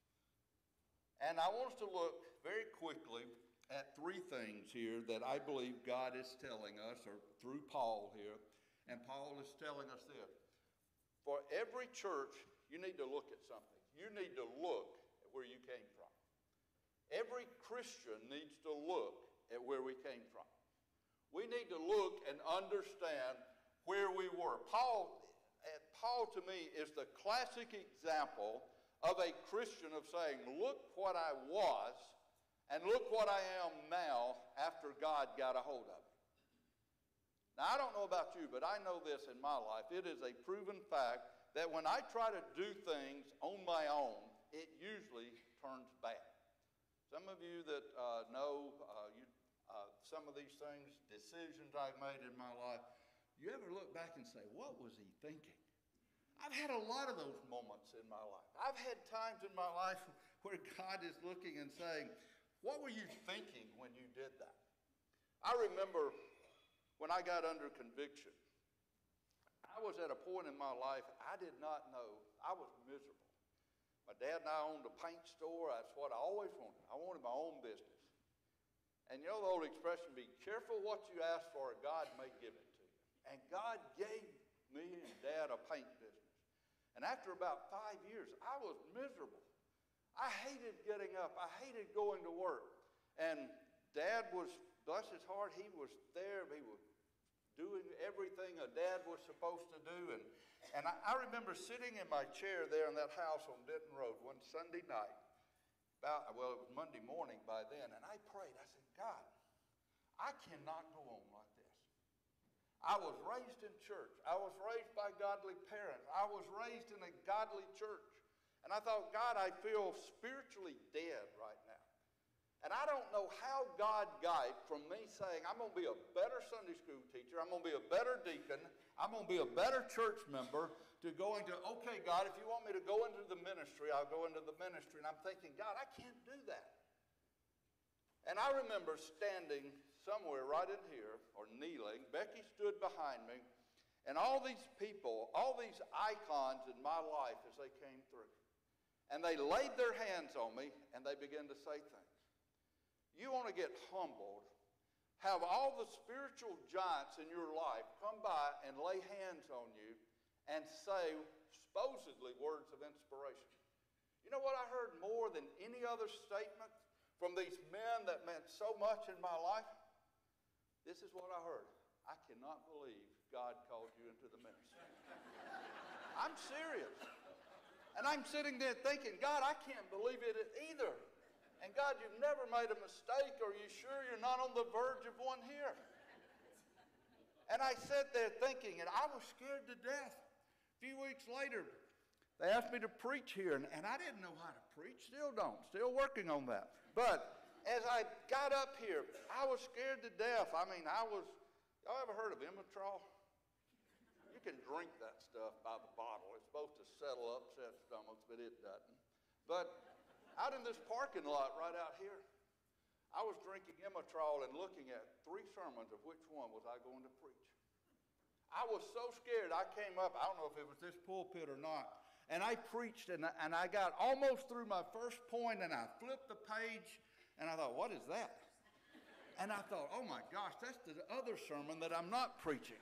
And I want us to look very quickly at three things here that I believe God is telling us, or through Paul here. And Paul is telling us this. For every church, you need to look at something. You need to look at where you came from. Every Christian needs to look at where we came from. We need to look and understand where we were. Paul, Paul to me is the classic example of a Christian of saying, look what I was and look what I am now after God got a hold of me. Now, I don't know about you, but I know this in my life. It is a proven fact that when I try to do things on my own, it usually turns bad. Some of you that uh, know uh, you, uh, some of these things, decisions I've made in my life, you ever look back and say, what was he thinking? I've had a lot of those moments in my life. I've had times in my life where God is looking and saying, what were you thinking when you did that? I remember when I got under conviction, I was at a point in my life I did not know. I was miserable. My dad and I owned a paint store. That's what I always wanted. I wanted my own business. And you know the old expression, be careful what you ask for, God may give it to you. And God gave me and Dad a paint business. And after about five years, I was miserable. I hated getting up. I hated going to work. And Dad was, bless his heart, he was there. He was doing everything a dad was supposed to do. And, and I, I remember sitting in my chair there in that house on Denton Road one Sunday night. About, well, it was Monday morning by then. And I prayed. I said, God, I cannot go on like this. I was raised in church. I was raised by godly parents. I was raised in a godly church. And I thought, God, I feel spiritually dead right now. And I don't know how God got it from me saying, I'm going to be a better Sunday school teacher, I'm going to be a better deacon, I'm going to be a better church member, to going to, okay, God, if you want me to go into the ministry, I'll go into the ministry. And I'm thinking, God, I can't do that. And I remember standing somewhere right in here, or kneeling. Becky stood behind me, and all these people, all these icons in my life as they came through. And they laid their hands on me, and they began to say things. You want to get humbled, have all the spiritual giants in your life come by and lay hands on you and say supposedly words of inspiration. You know what I heard more than any other statement from these men that meant so much in my life? This is what I heard. I cannot believe God called you into the ministry. I'm serious. And I'm sitting there thinking, God, I can't believe it either. And God, you've never made a mistake. Are you sure you're not on the verge of one here? And I sat there thinking, and I was scared to death. A few weeks later, they asked me to preach here, and, and I didn't know how to preach. Still don't. Still working on that. But as I got up here, I was scared to death. I mean, I was, y'all ever heard of Imitrol? You can drink that stuff by the bottle. It's supposed to settle upset stomachs, but it doesn't. But out in this parking lot right out here, I was drinking Imitrol and looking at three sermons of which one was I going to preach. I was so scared I came up, I don't know if it was this pulpit or not, and I preached and I, and I got almost through my first point and I flipped the page and I thought, what is that? And I thought, oh my gosh, that's the other sermon that I'm not preaching.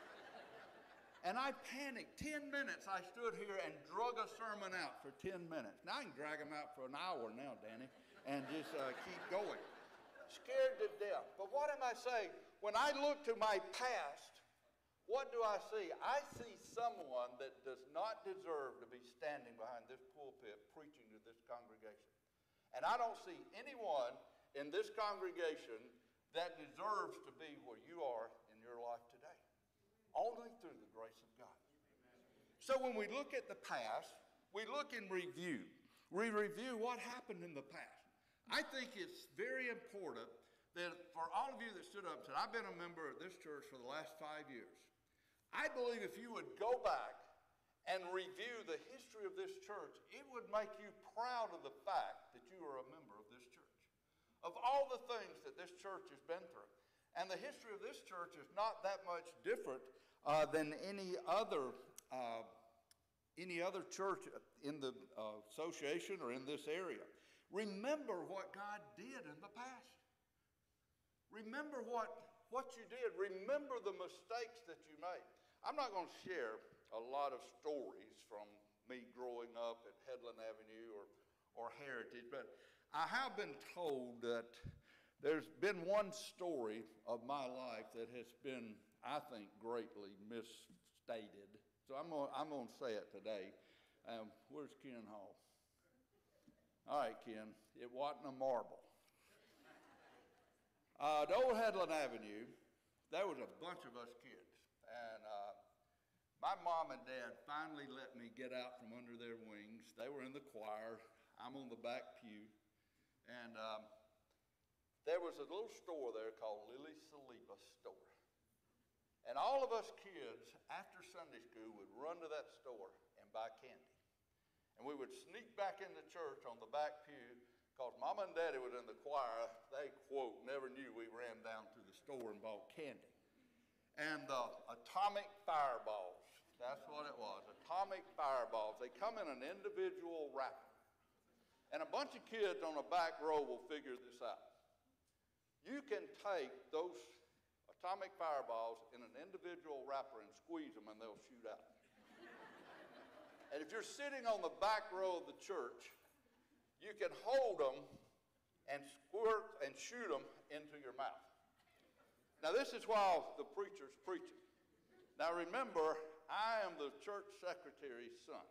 And I panicked. Ten minutes I stood here and drug a sermon out for ten minutes. Now I can drag them out for an hour now, Danny, and just uh, keep going. Scared to death. But what am I saying? When I look to my past, what do I see? I see someone that does not deserve to be standing behind this pulpit preaching to this congregation. And I don't see anyone in this congregation that deserves to be where you are in your life today. Only through the grace of God. So when we look at the past, we look and review. We review what happened in the past. I think it's very important that for all of you that stood up and said, I've been a member of this church for the last five years. I believe if you would go back and review the history of this church, it would make you proud of the fact that you are a member of this church. Of all the things that this church has been through. And the history of this church is not that much different uh, than any other uh, any other church in the uh, association or in this area. Remember what God did in the past. Remember what, what you did. Remember the mistakes that you made. I'm not going to share a lot of stories from me growing up at Headland Avenue or, or Heritage, but I have been told that there's been one story of my life that has been, I think, greatly misstated. So I'm going I'm going to say it today. Um, where's Ken Hall? All right, Ken. It wasn't a marble. Uh, the old Headland Avenue, there was a bunch of us kids. And uh, my mom and dad finally let me get out from under their wings. They were in the choir. I'm on the back pew. And um, there was a little store there called Lily Saliba Store. And all of us kids, after Sunday school, would run to that store and buy candy. And we would sneak back into church on the back pew because Mama and Daddy was in the choir. They, quote, never knew we ran down to the store and bought candy. And the uh, atomic fireballs, that's what it was, atomic fireballs. They come in an individual wrapper. And a bunch of kids on the back row will figure this out. You can take those atomic fireballs in an individual wrapper and squeeze them and they'll shoot out. And if you're sitting on the back row of the church, you can hold them and squirt and shoot them into your mouth. Now this is while the preacher's preaching. Now remember, I am the church secretary's son.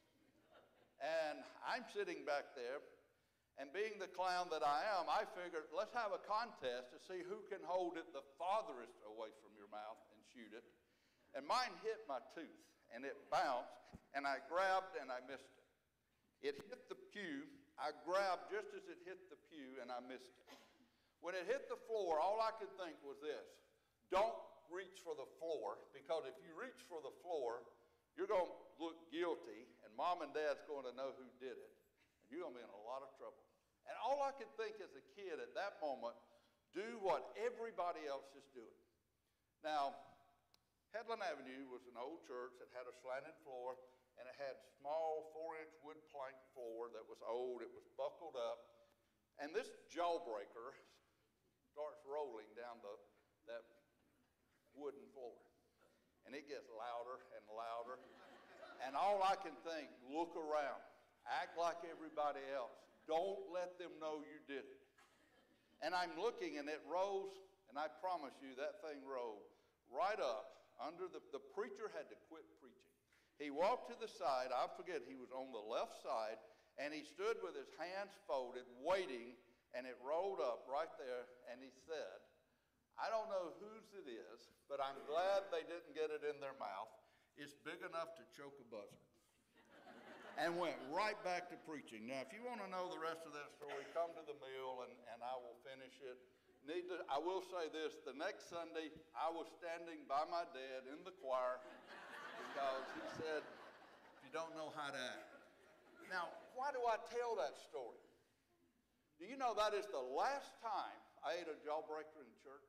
And I'm sitting back there, and being the clown that I am, I figured, let's have a contest to see who can hold it the farthest away from your mouth and shoot it. And mine hit my tooth, and it bounced, and I grabbed and I missed it. It hit the pew. I grabbed just as it hit the pew, and I missed it. When it hit the floor, all I could think was this: don't reach for the floor, because if you reach for the floor, you're going to look guilty, and Mom and Dad's going to know who did it, and you're going to be in a lot of trouble. And all I could think as a kid at that moment, do what everybody else is doing. Now, Headland Avenue was an old church that had a slanted floor, and it had small four-inch wood plank floor that was old. It was buckled up, and this jawbreaker starts rolling down the, that wooden floor. And it gets louder and louder. And all I can think, look around, act like everybody else. Don't let them know you did it. And I'm looking, and it rose, and I promise you that thing rose right up under the, the preacher had to quit preaching. He walked to the side. I forget, he was on the left side, and he stood with his hands folded, waiting, and it rolled up right there, and he said, I don't know whose it is, but I'm glad they didn't get it in their mouth. It's big enough to choke a buzzard. And went right back to preaching. Now, if you want to know the rest of that story, come to the meal, and, and I will finish it. Need to, I will say this, the next Sunday, I was standing by my dad in the choir because he said, you don't know how to act. Now, why do I tell that story? Do you know that is the last time I ate a jawbreaker in church?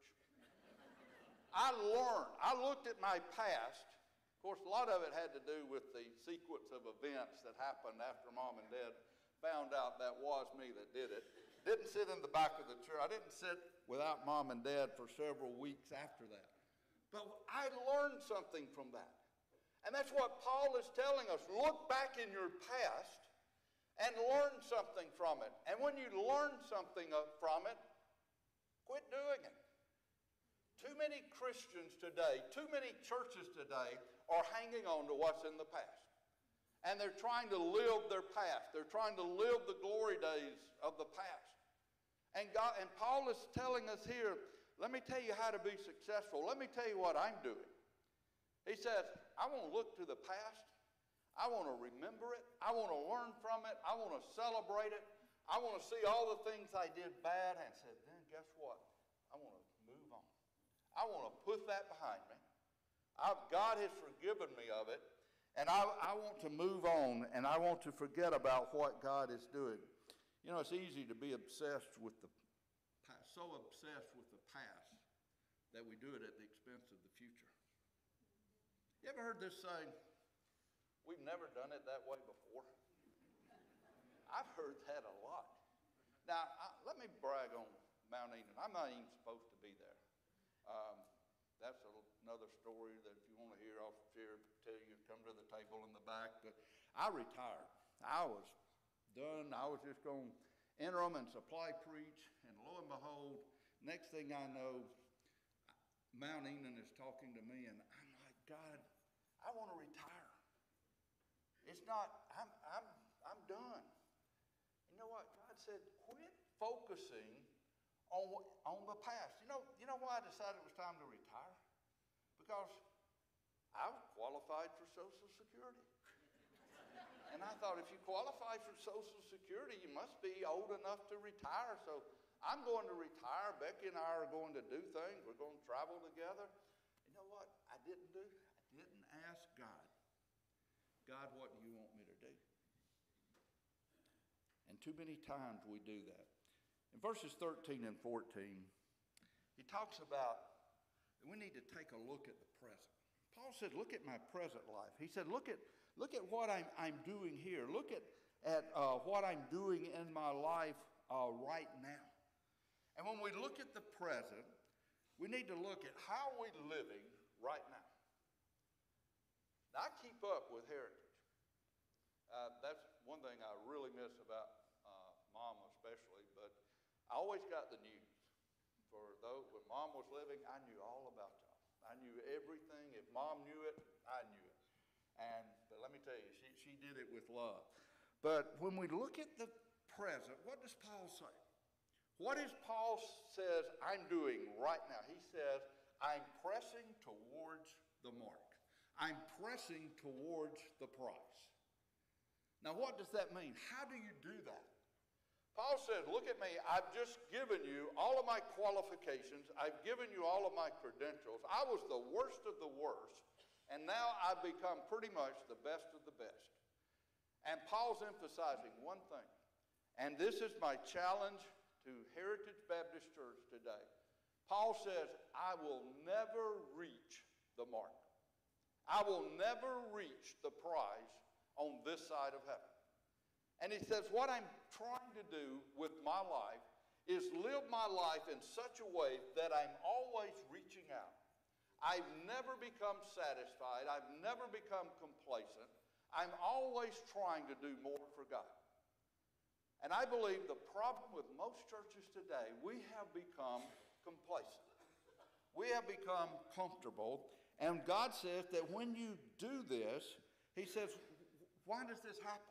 I learned. I looked at my past. Of course, a lot of it had to do with the sequence of events that happened after Mom and Dad found out that was me that did it. Didn't sit in the back of the church. I didn't sit without Mom and Dad for several weeks after that. But I learned something from that. And that's what Paul is telling us. Look back in your past and learn something from it. And when you learn something from it, Quit doing it. Too many Christians today, too many churches today are hanging on to what's in the past. And they're trying to live their past. They're trying to live the glory days of the past. And God, and Paul is telling us here, let me tell you how to be successful. Let me tell you what I'm doing. He says, I want to look to the past. I want to remember it. I want to learn from it. I want to celebrate it. I want to see all the things I did bad and said, then guess what? I want to move on. I want to put that behind me. I've, God has forgiven me of it. And I, I want to move on, and I want to forget about what God is doing. You know, it's easy to be obsessed with the past, so obsessed with the past that we do it at the expense of the future. You ever heard this saying, we've never done it that way before? I've heard that a lot. Now, I, let me brag on Mount Eden. I'm not even supposed to be there. Um, that's a, another story that if you want to hear, I'll share, tell you, come to the table in the back. But I retired. I was done. I was just going to enter them and supply preach. And lo and behold, next thing I know, Mount Eden is talking to me, and I'm like, God, I want to retire. It's not, I'm, I'm, I'm done. You know what? God said, quit focusing on, on the past. You know, you know why I decided it was time to retire? Because I was qualified for Social Security. And I thought, if you qualify for Social Security, you must be old enough to retire. So I'm going to retire. Becky and I are going to do things. We're going to travel together. You know what I didn't do? I didn't ask God, God, what do you want me to do? And too many times we do that. In verses thirteen and fourteen, he talks about we need to take a look at the present. Paul said, look at my present life. He said, look at, look at what I'm, I'm doing here. Look at, at uh, what I'm doing in my life uh, right now. And when we look at the present, we need to look at how we're living right now. Now, I keep up with Heritage. Uh, that's one thing I really miss about uh, Mom especially, but I always got the news. For though when Mom was living, I knew all about y'all. I knew everything. If Mom knew it, I knew it. And but let me tell you, she, she did it with love. But when we look at the present, what does Paul say? What is Paul says I'm doing right now? He says, I'm pressing towards the mark. I'm pressing towards the prize. Now, what does that mean? How do you do that? Paul said, look at me. I've just given you all of my qualifications. I've given you all of my credentials. I was the worst of the worst, and now I've become pretty much the best of the best. And Paul's emphasizing one thing, and this is my challenge to Heritage Baptist Church today. Paul says, I will never reach the mark. I will never reach the prize on this side of heaven. And he says, what I'm trying to do with my life is live my life in such a way that I'm always reaching out. I've never become satisfied. I've never become complacent. I'm always trying to do more for God. And I believe the problem with most churches today, we have become complacent. We have become comfortable. And God says that when you do this, he says, why does this happen?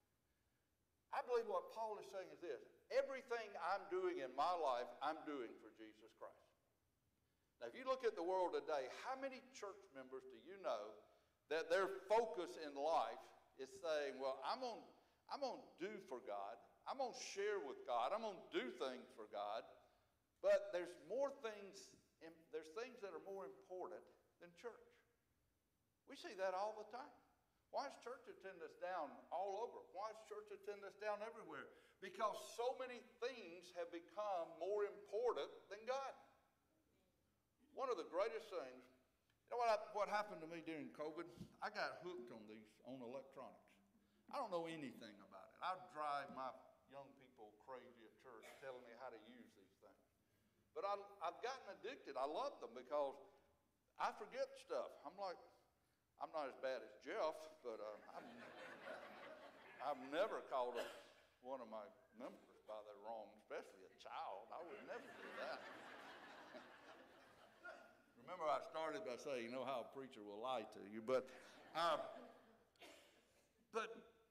I believe what Paul is saying is this. Everything I'm doing in my life, I'm doing for Jesus Christ. Now, if you look at the world today, how many church members do you know that their focus in life is saying, well, I'm going I'm to do for God. I'm going to share with God. I'm going to do things for God. But there's more things, there's things that are more important than church. We see that all the time. Why is church attendance down all over? Why is church attendance down everywhere? Because so many things have become more important than God. One of the greatest things, you know what, I, what happened to me during COVID? I got hooked on these, on electronics. I don't know anything about it. I drive my young people crazy at church telling me how to use these things. But I, I've gotten addicted. I love them because I forget stuff. I'm like, I'm not as bad as Jeff, but uh, I'm, I've never called a, one of my members by their wrong, especially a child. I would never do that. Remember, I started by saying, you know how a preacher will lie to you, but, um, but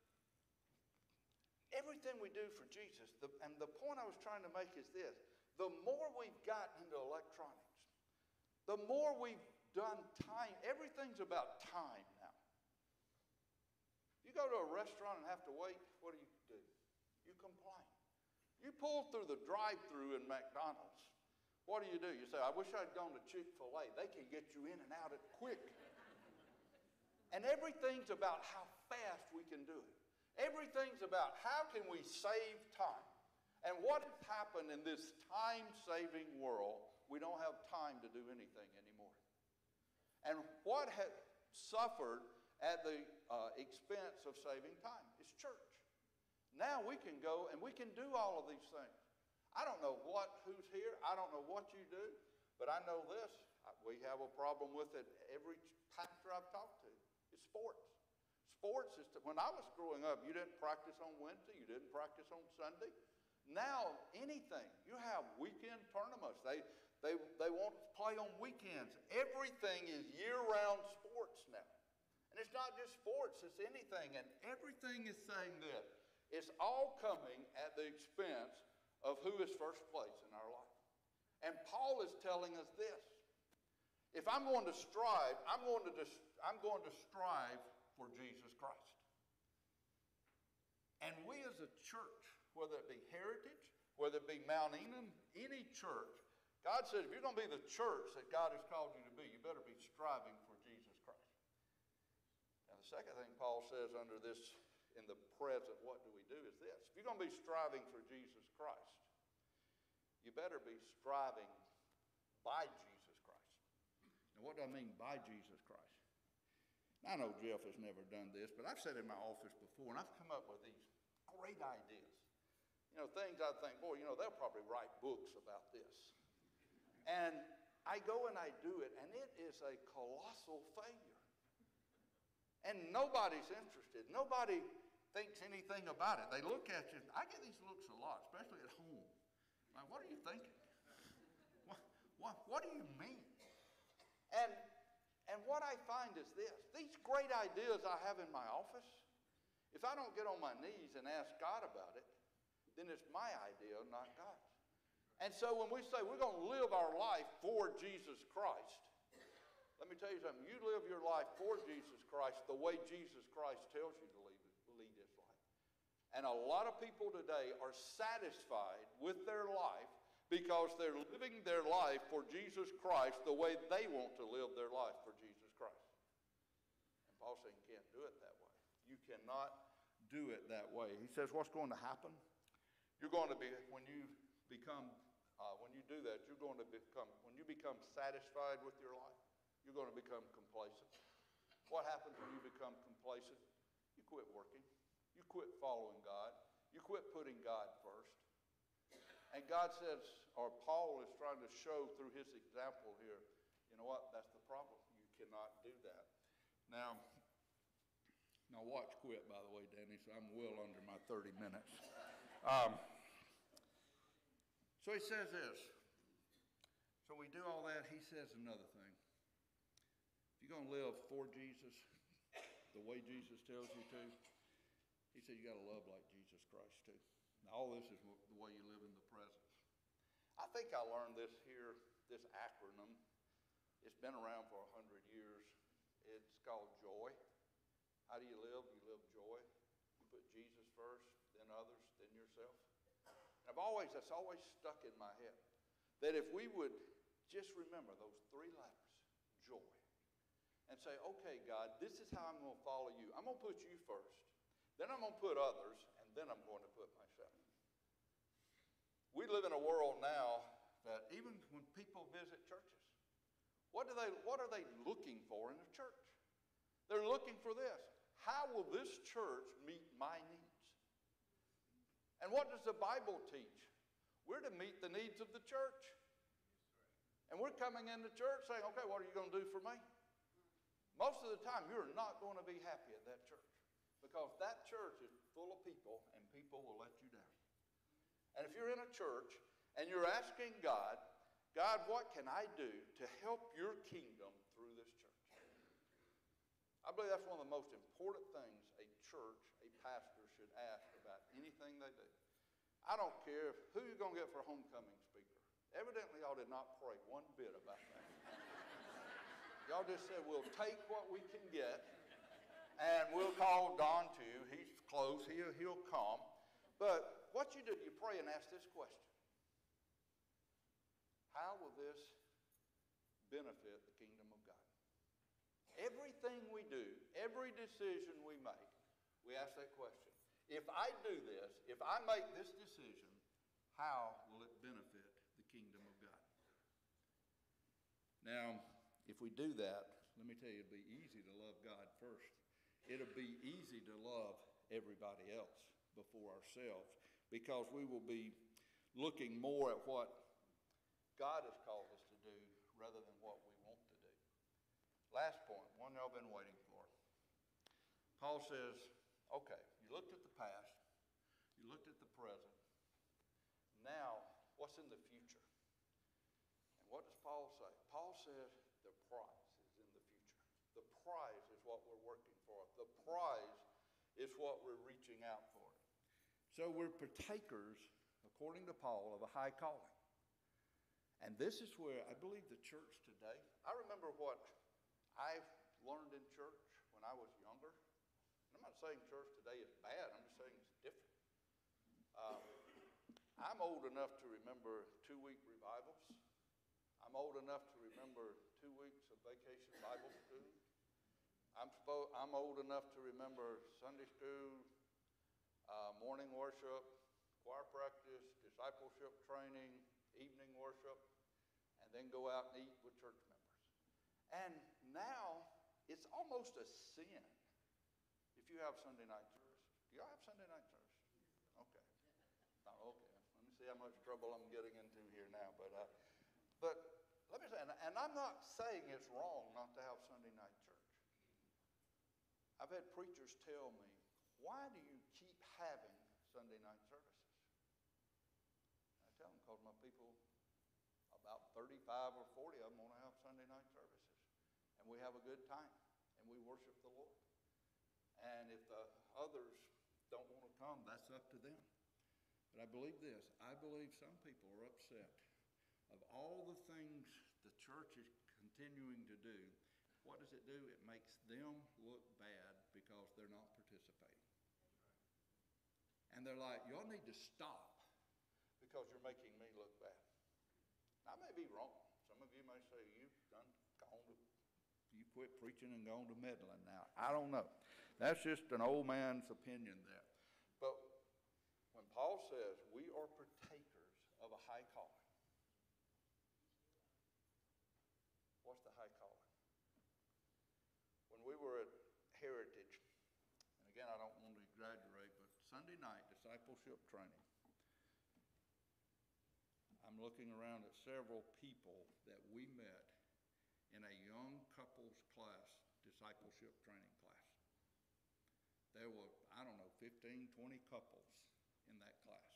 everything we do for Jesus, the, and the point I was trying to make is this, the more we've gotten into electronics, the more we've done time, everything's about time now. You go to a restaurant and have to wait, what do you do? You complain. You pull through the drive-thru in McDonald's. What do you do? You say, I wish I'd gone to Chick-fil-A. They can get you in and out at quick. And everything's about how fast we can do it. Everything's about how can we save time. And what has happened in this time-saving world, we don't have time to do anything anymore. And what has suffered at the uh, expense of saving time is church. Now we can go and we can do all of these things. I don't know what, who's here. I don't know what you do, but I know this. We have a problem with it. Every pastor I've talked to is sports. Sports is, to, when I was growing up, you didn't practice on Wednesday. You didn't practice on Sunday. Now, anything. You have weekend tournaments. They, they, they want to play on weekends. Everything is year-round sports now. And it's not just sports, it's anything. And everything is saying this. It's all coming at the expense of who is first place in our life. And Paul is telling us this. If I'm going to strive, I'm going to, I'm going to strive for Jesus Christ. And we as a church, whether it be Heritage, whether it be Mount Enon, any church, God says if you're going to be the church that God has called you to be, you better be striving for Jesus Christ. Now the second thing Paul says under this, in the present, what do we do, is this. If you're going to be striving for Jesus Christ, you better be striving by Jesus Christ. Now what do I mean by Jesus Christ? Now, I know Jeff has never done this, but I've sat in my office before and I've come up with these great ideas. You know, things I think, boy, you know, they'll probably write books about this. And I go and I do it, and it is a colossal failure. And nobody's interested. Nobody thinks anything about it. They look at you. I get these looks a lot, especially at home. Like, what are you thinking? What, what, what do you mean? And, and what I find is this. These great ideas I have in my office, if I don't get on my knees and ask God about it, then it's my idea, not God's. And so when we say we're going to live our life for Jesus Christ, let me tell you something. You live your life for Jesus Christ the way Jesus Christ tells you to lead, lead his life. And a lot of people today are satisfied with their life because they're living their life for Jesus Christ the way they want to live their life for Jesus Christ. And Paul said you can't do it that way. You cannot do it that way. He says what's going to happen? You're going to be, when you become, uh, when you do that, you're going to become, when you become satisfied with your life, you're going to become complacent. What happens when you become complacent? You quit working. You quit following God. You quit putting God first. And God says, or Paul is trying to show through his example here, you know what? That's the problem. You cannot do that. Now, now watch quit, by the way, Danny, so I'm well under my thirty minutes. Um, so he says this. So we do all that. He says another thing. If you're going to live for Jesus, the way Jesus tells you to, he said you got to love like Jesus Christ too. Now all this is the way you live in the present. I think I learned this here, this acronym. It's been around for a hundred years. It's called joy. How do you live? You live joy. You put Jesus first, then others, then yourself. And I've always, that's always stuck in my head. That if we would just remember those three letters, joy, and say, okay, God, this is how I'm going to follow you. I'm going to put you first. Then I'm going to put others, and then I'm going to put myself. We live in a world now that even when people visit churches, what, do they, what are they looking for in a church? They're looking for this. How will this church meet my needs? And what does the Bible teach? We're to meet the needs of the church. And we're coming into church saying, okay, what are you going to do for me? Most of the time, you're not going to be happy at that church because that church is full of people and people will let you down. And if you're in a church and you're asking God, God, what can I do to help your kingdom through this church? I believe that's one of the most important things a church, a pastor should ask about anything they do. I don't care who you're going to get for a homecoming speaker. Evidently, y'all did not pray one bit about that. Y'all just said, we'll take what we can get, and we'll call Don Tew. He's close. He'll, he'll come. But what you do, you pray and ask this question. How will this benefit the kingdom of God? Everything we do, every decision we make, we ask that question. If I do this, if I make this decision, how will it benefit the kingdom of God? Now, if we do that, let me tell you, it'll be easy to love God first. It'll be easy to love everybody else before ourselves, because we will be looking more at what God has called us to do rather than what we want to do. Last point, one y'all been waiting for. Paul says, okay, you looked at the past, you looked at the present, now what's in the future? And what does Paul say? Paul says the prize is in the future. The prize is what we're working for. The prize is what we're reaching out for. So we're partakers, according to Paul, of a high calling. And this is where I believe the church today, I remember what I learned in church when I was younger. And I'm not saying church today is bad, I'm just saying it's different. Um, I'm old enough to remember two-week revivals. I'm old enough to remember two weeks of vacation Bible school. I'm, spo- I'm old enough to remember Sunday school, uh, morning worship, choir practice, discipleship training, evening worship, and then go out and eat with church members. And now it's almost a sin if you have Sunday night services. Do y'all have Sunday night services? Okay. Oh, okay. Let me see how much trouble I'm getting into here now. But, uh, but let me say, and, and I'm not saying it's wrong not to have Sunday night church. I've had preachers tell me, why do you keep having Sunday night services? I tell them, because my people, about thirty-five or forty of them want to have Sunday night services. And we have a good time, and we worship the Lord. And if the others don't want to come, that's up to them. But I believe this. I believe some people are upset of all the things the church is continuing to do. What does it do? It makes them look bad because they're not participating. And they're like, y'all need to stop because you're making me look bad. Now, I may be wrong. Some of you may say, you've done, gone to, you quit preaching and gone to meddling now. I don't know. That's just an old man's opinion there. But when Paul says we are partakers of a high calling, what's the high calling? When we were at Heritage, and again, I don't want to exaggerate, but Sunday night discipleship training, I'm looking around at several people that we met in a young couples class, discipleship training class. There were, I don't know, fifteen, twenty couples in that class.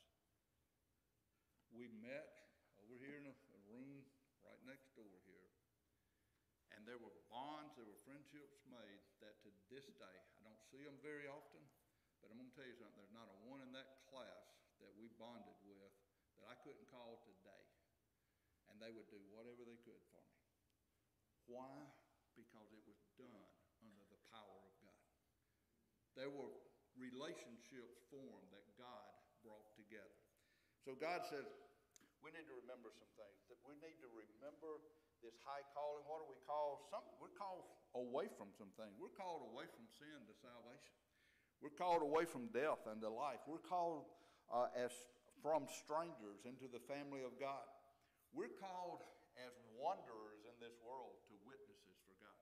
We met over here in a, a room right next door here, and there were bonds, there were friendships made that to this day, I don't see them very often, but I'm going to tell you something, there's not a one in that class that we bonded with that I couldn't call today, and they would do whatever they could for me. Why? Because it was done under the power of God. There were relationships formed that God brought together. So God says, we need to remember some things, that we need to remember this high calling. What do we call? Some, we're called away from some things. We're called away from sin to salvation. We're called away from death unto life. We're called uh, as from strangers into the family of God. We're called as wanderers in this world to witnesses for God.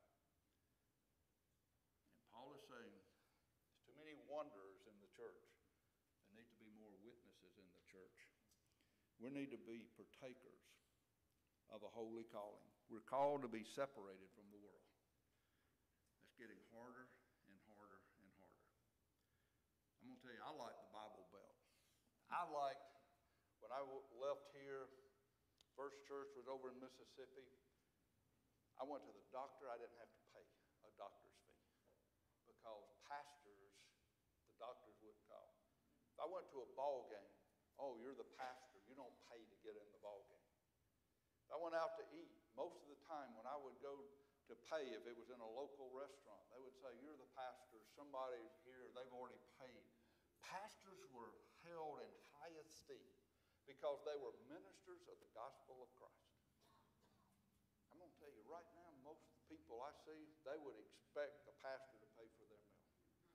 And Paul is saying, there's too many wanderers in the church. There need to be more witnesses in the church. We need to be partakers of a holy calling. We're called to be separated from the world. That's getting harder and harder and harder. I'm going to tell you, I like the Bible Belt. I liked, when I w- left here First church was over in Mississippi. I went to the doctor. I didn't have to pay a doctor's fee because pastors, the doctors wouldn't call. If I went to a ball game, oh, you're the pastor. You don't pay to get in the ball game. If I went out to eat, most of the time when I would go to pay, if it was in a local restaurant, they would say, you're the pastor. Somebody's here. They've already paid. Pastors were held in high esteem because they were ministers of the gospel of Christ. I'm going to tell you right now, most of the people I see, they would expect the pastor to pay for their meal.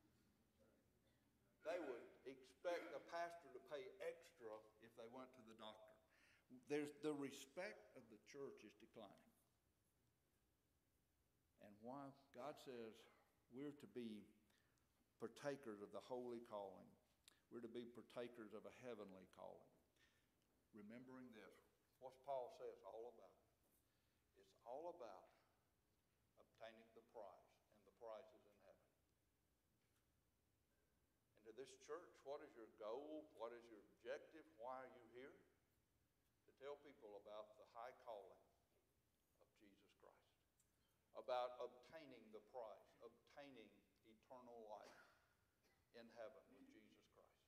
They would expect the pastor to pay extra if they went to the doctor. There's the respect of the church is declining. And why? God says we're to be partakers of the holy calling. We're to be partakers of a heavenly calling. Remembering this, what's Paul says all about? It's all about obtaining the prize, and the prize is in heaven. And to this church, what is your goal? What is your objective? Why are you here? To tell people about the high calling of Jesus Christ, about obtaining the prize, obtaining eternal life in heaven with Jesus Christ.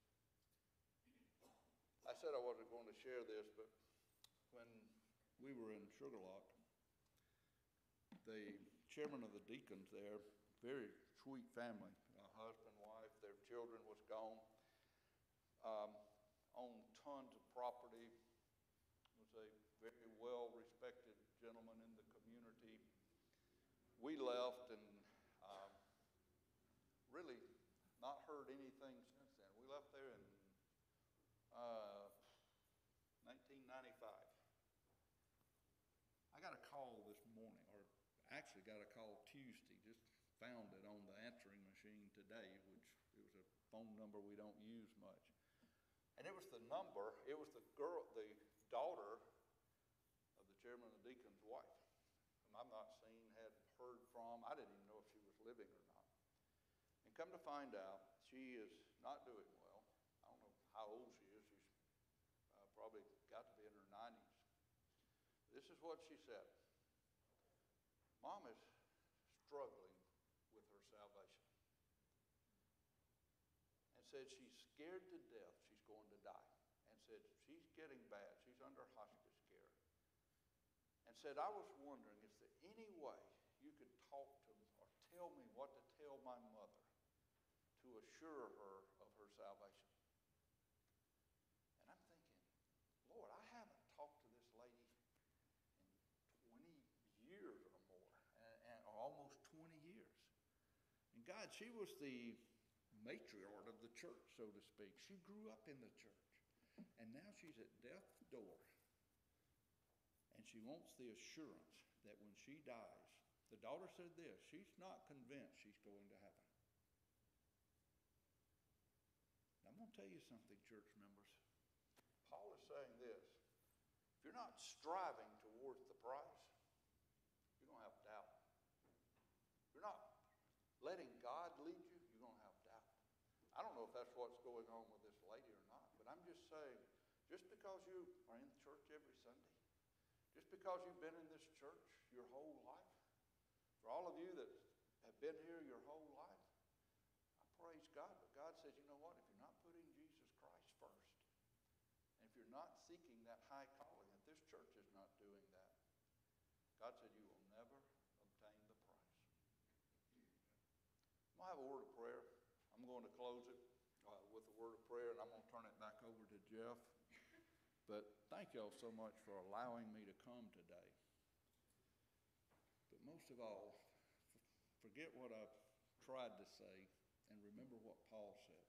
I said I wasn't going to share this, but when we were in Sugarlock, the chairman of the deacons there, very sweet family, a husband, wife, their children was gone, um, owned tons of property, was a very well-respected gentleman in the community. We left and um, really not heard anything since then. We left there in uh, nineteen ninety-five. I got a call this morning, or actually got a call Tuesday, just found it on the answering machine today, which it was a phone number we don't use much. And it was the number, it was the girl, the daughter of the chairman of the deacon's wife, whom I've not seen, had heard from. I didn't even know if she was living or not. And come to find out, she is not doing well. I don't know how old she is. She's uh, probably got to be in her nineties. This is what she said. Mom is struggling with her salvation. And said she's scared to death she's going to die. And said she's getting bad. She's under hospice care. And said, I was wondering, is there any way you could talk to me or tell me what to tell my mother to assure her of her salvation? And I'm thinking, Lord, I haven't talked to this lady in twenty years or more, and, and, or almost twenty years. And God, she was the matriarch of the church, so to speak. She grew up in the church, and now she's at death's door. And she wants the assurance that when she dies, the daughter said this, she's not convinced she's going to heaven. Now, I'm going to tell you something, church members. Paul is saying this. If you're not striving towards the prize, you're going to have doubt. If you're not letting God lead you, you're going to have doubt. I don't know if that's what's going on with this lady or not, but I'm just saying, just because you are in church every Sunday, just because you've been in this church your whole life, for all of you that have been here your whole life, I praise God. But God says, you know what? If you're not putting Jesus Christ first, and if you're not seeking that high calling, if this church is not doing that, God said you will never obtain the prize. I'm going to have a word of prayer. I'm going to close it uh, with a word of prayer, and I'm going to turn it back over to Jeff. But thank y'all so much for allowing me to come today. But most of all, f- forget what I've tried to say and remember what Paul said.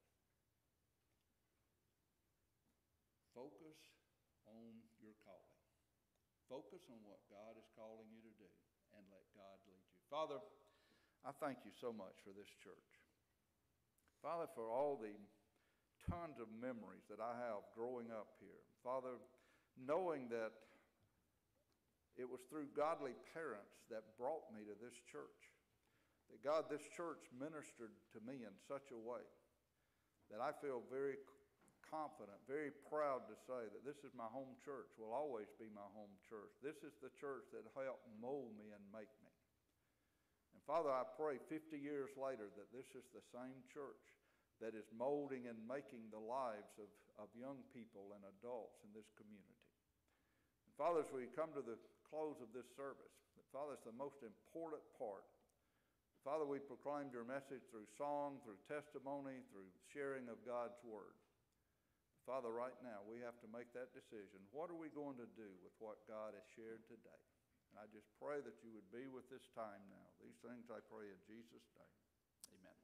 Focus on your calling. Focus on what God is calling you to do and let God lead you. Father, I thank you so much for this church. Father, for all the tons of memories that I have growing up here. Father, knowing that it was through godly parents that brought me to this church, that God, this church ministered to me in such a way that I feel very confident, very proud to say that this is my home church, will always be my home church. This is the church that helped mold me and make me. And Father, I pray fifty years later that this is the same church that is molding and making the lives of, of young people and adults in this community. And Father, as we come to the close of this service, that Father, it's the most important part. Father, we proclaimed your message through song, through testimony, through sharing of God's word. Father, right now we have to make that decision. What are we going to do with what God has shared today? And I just pray that you would be with this time now. These things I pray in Jesus' name. Amen.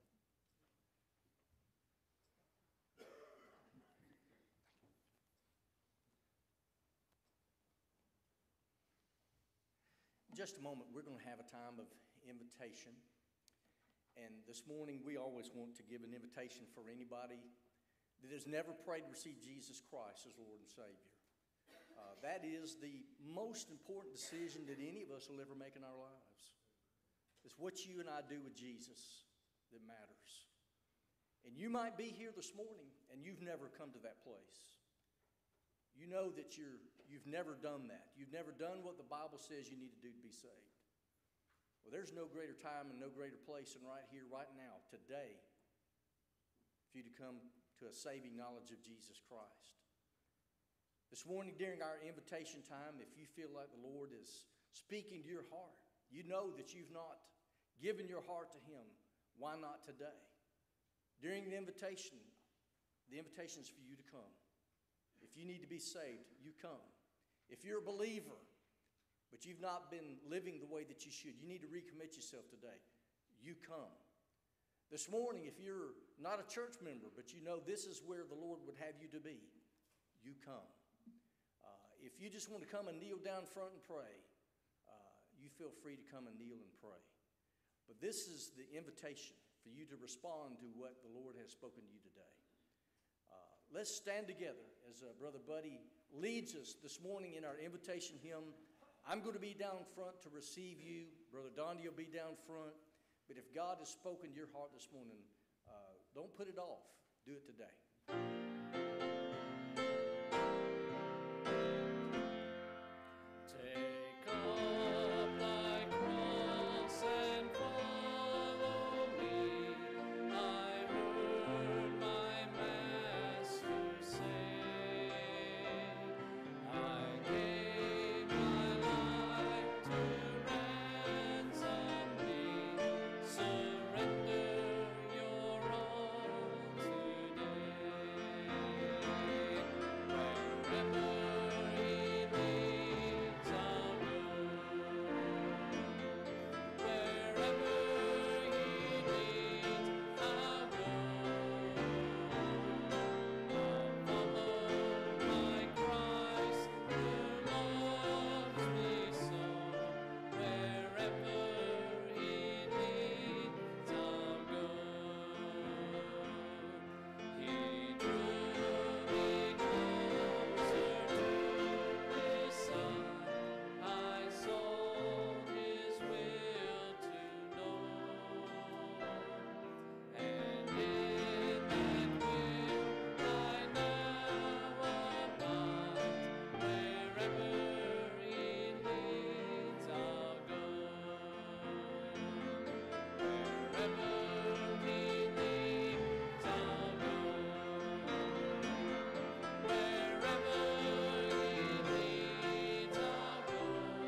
In just a moment, we're going to have a time of invitation. And this morning, we always want to give an invitation for anybody that has never prayed to receive Jesus Christ as Lord and Savior. Uh, that is the most important decision that any of us will ever make in our lives. It's what you and I do with Jesus that matters. And you might be here this morning and you've never come to that place. You know that you're, you've never done that. You've never done what the Bible says you need to do to be saved. Well, there's no greater time and no greater place than right here, right now, today, for you to come to a saving knowledge of Jesus Christ. This morning during our invitation time, if you feel like the Lord is speaking to your heart, you know that you've not given your heart to Him, why not today? During the invitation, the invitation is for you to come. If you need to be saved, you come. If you're a believer, but you've not been living the way that you should, you need to recommit yourself today, you come. This morning, if you're not a church member, but you know this is where the Lord would have you to be, you come. Uh, if you just want to come and kneel down front and pray, uh, you feel free to come and kneel and pray. But this is the invitation for you to respond to what the Lord has spoken to you today. Uh, let's stand together as uh, Brother Buddy leads us this morning in our invitation hymn. I'm going to be down front to receive you. Brother Don Tew will be down front. But if God has spoken to your heart this morning, uh, don't put it off. Do it today. Take up thy cross and follow me. I heard my Master say, I gave my life to ransom thee. Surrender your all today. Wherever He leads, I'll go. Wherever He leads, I'll go. I'll follow my Christ who loves me so. Wherever He leads, I'll go. He drew me closer to His side. I saw His will to know, and in that will I now abide. Wherever He leads, I'll go. Wherever He leads, I'll go. Wherever He leads, I'll go.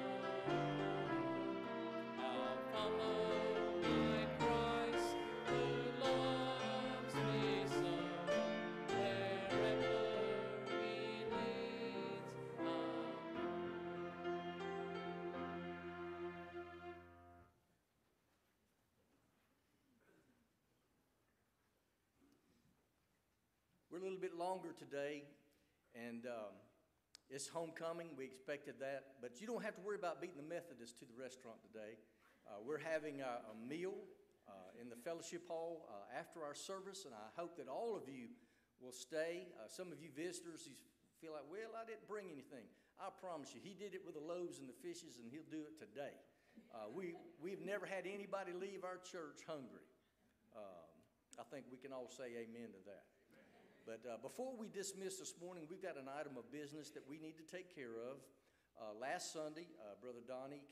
I'll follow my Christ who loves me so. Wherever He leads, I'll go. We're a little bit longer today, and um, it's homecoming. We expected that. But you don't have to worry about beating the Methodists to the restaurant today. Uh, we're having a, a meal uh, in the fellowship hall uh, after our service, and I hope that all of you will stay. Uh, some of you visitors, you feel like, well, I didn't bring anything. I promise you, He did it with the loaves and the fishes, and He'll do it today. Uh, we, we've never had anybody leave our church hungry. Um, I think we can all say amen to that. But uh, before we dismiss this morning, we've got an item of business that we need to take care of. Uh, last Sunday, uh, Brother Donnie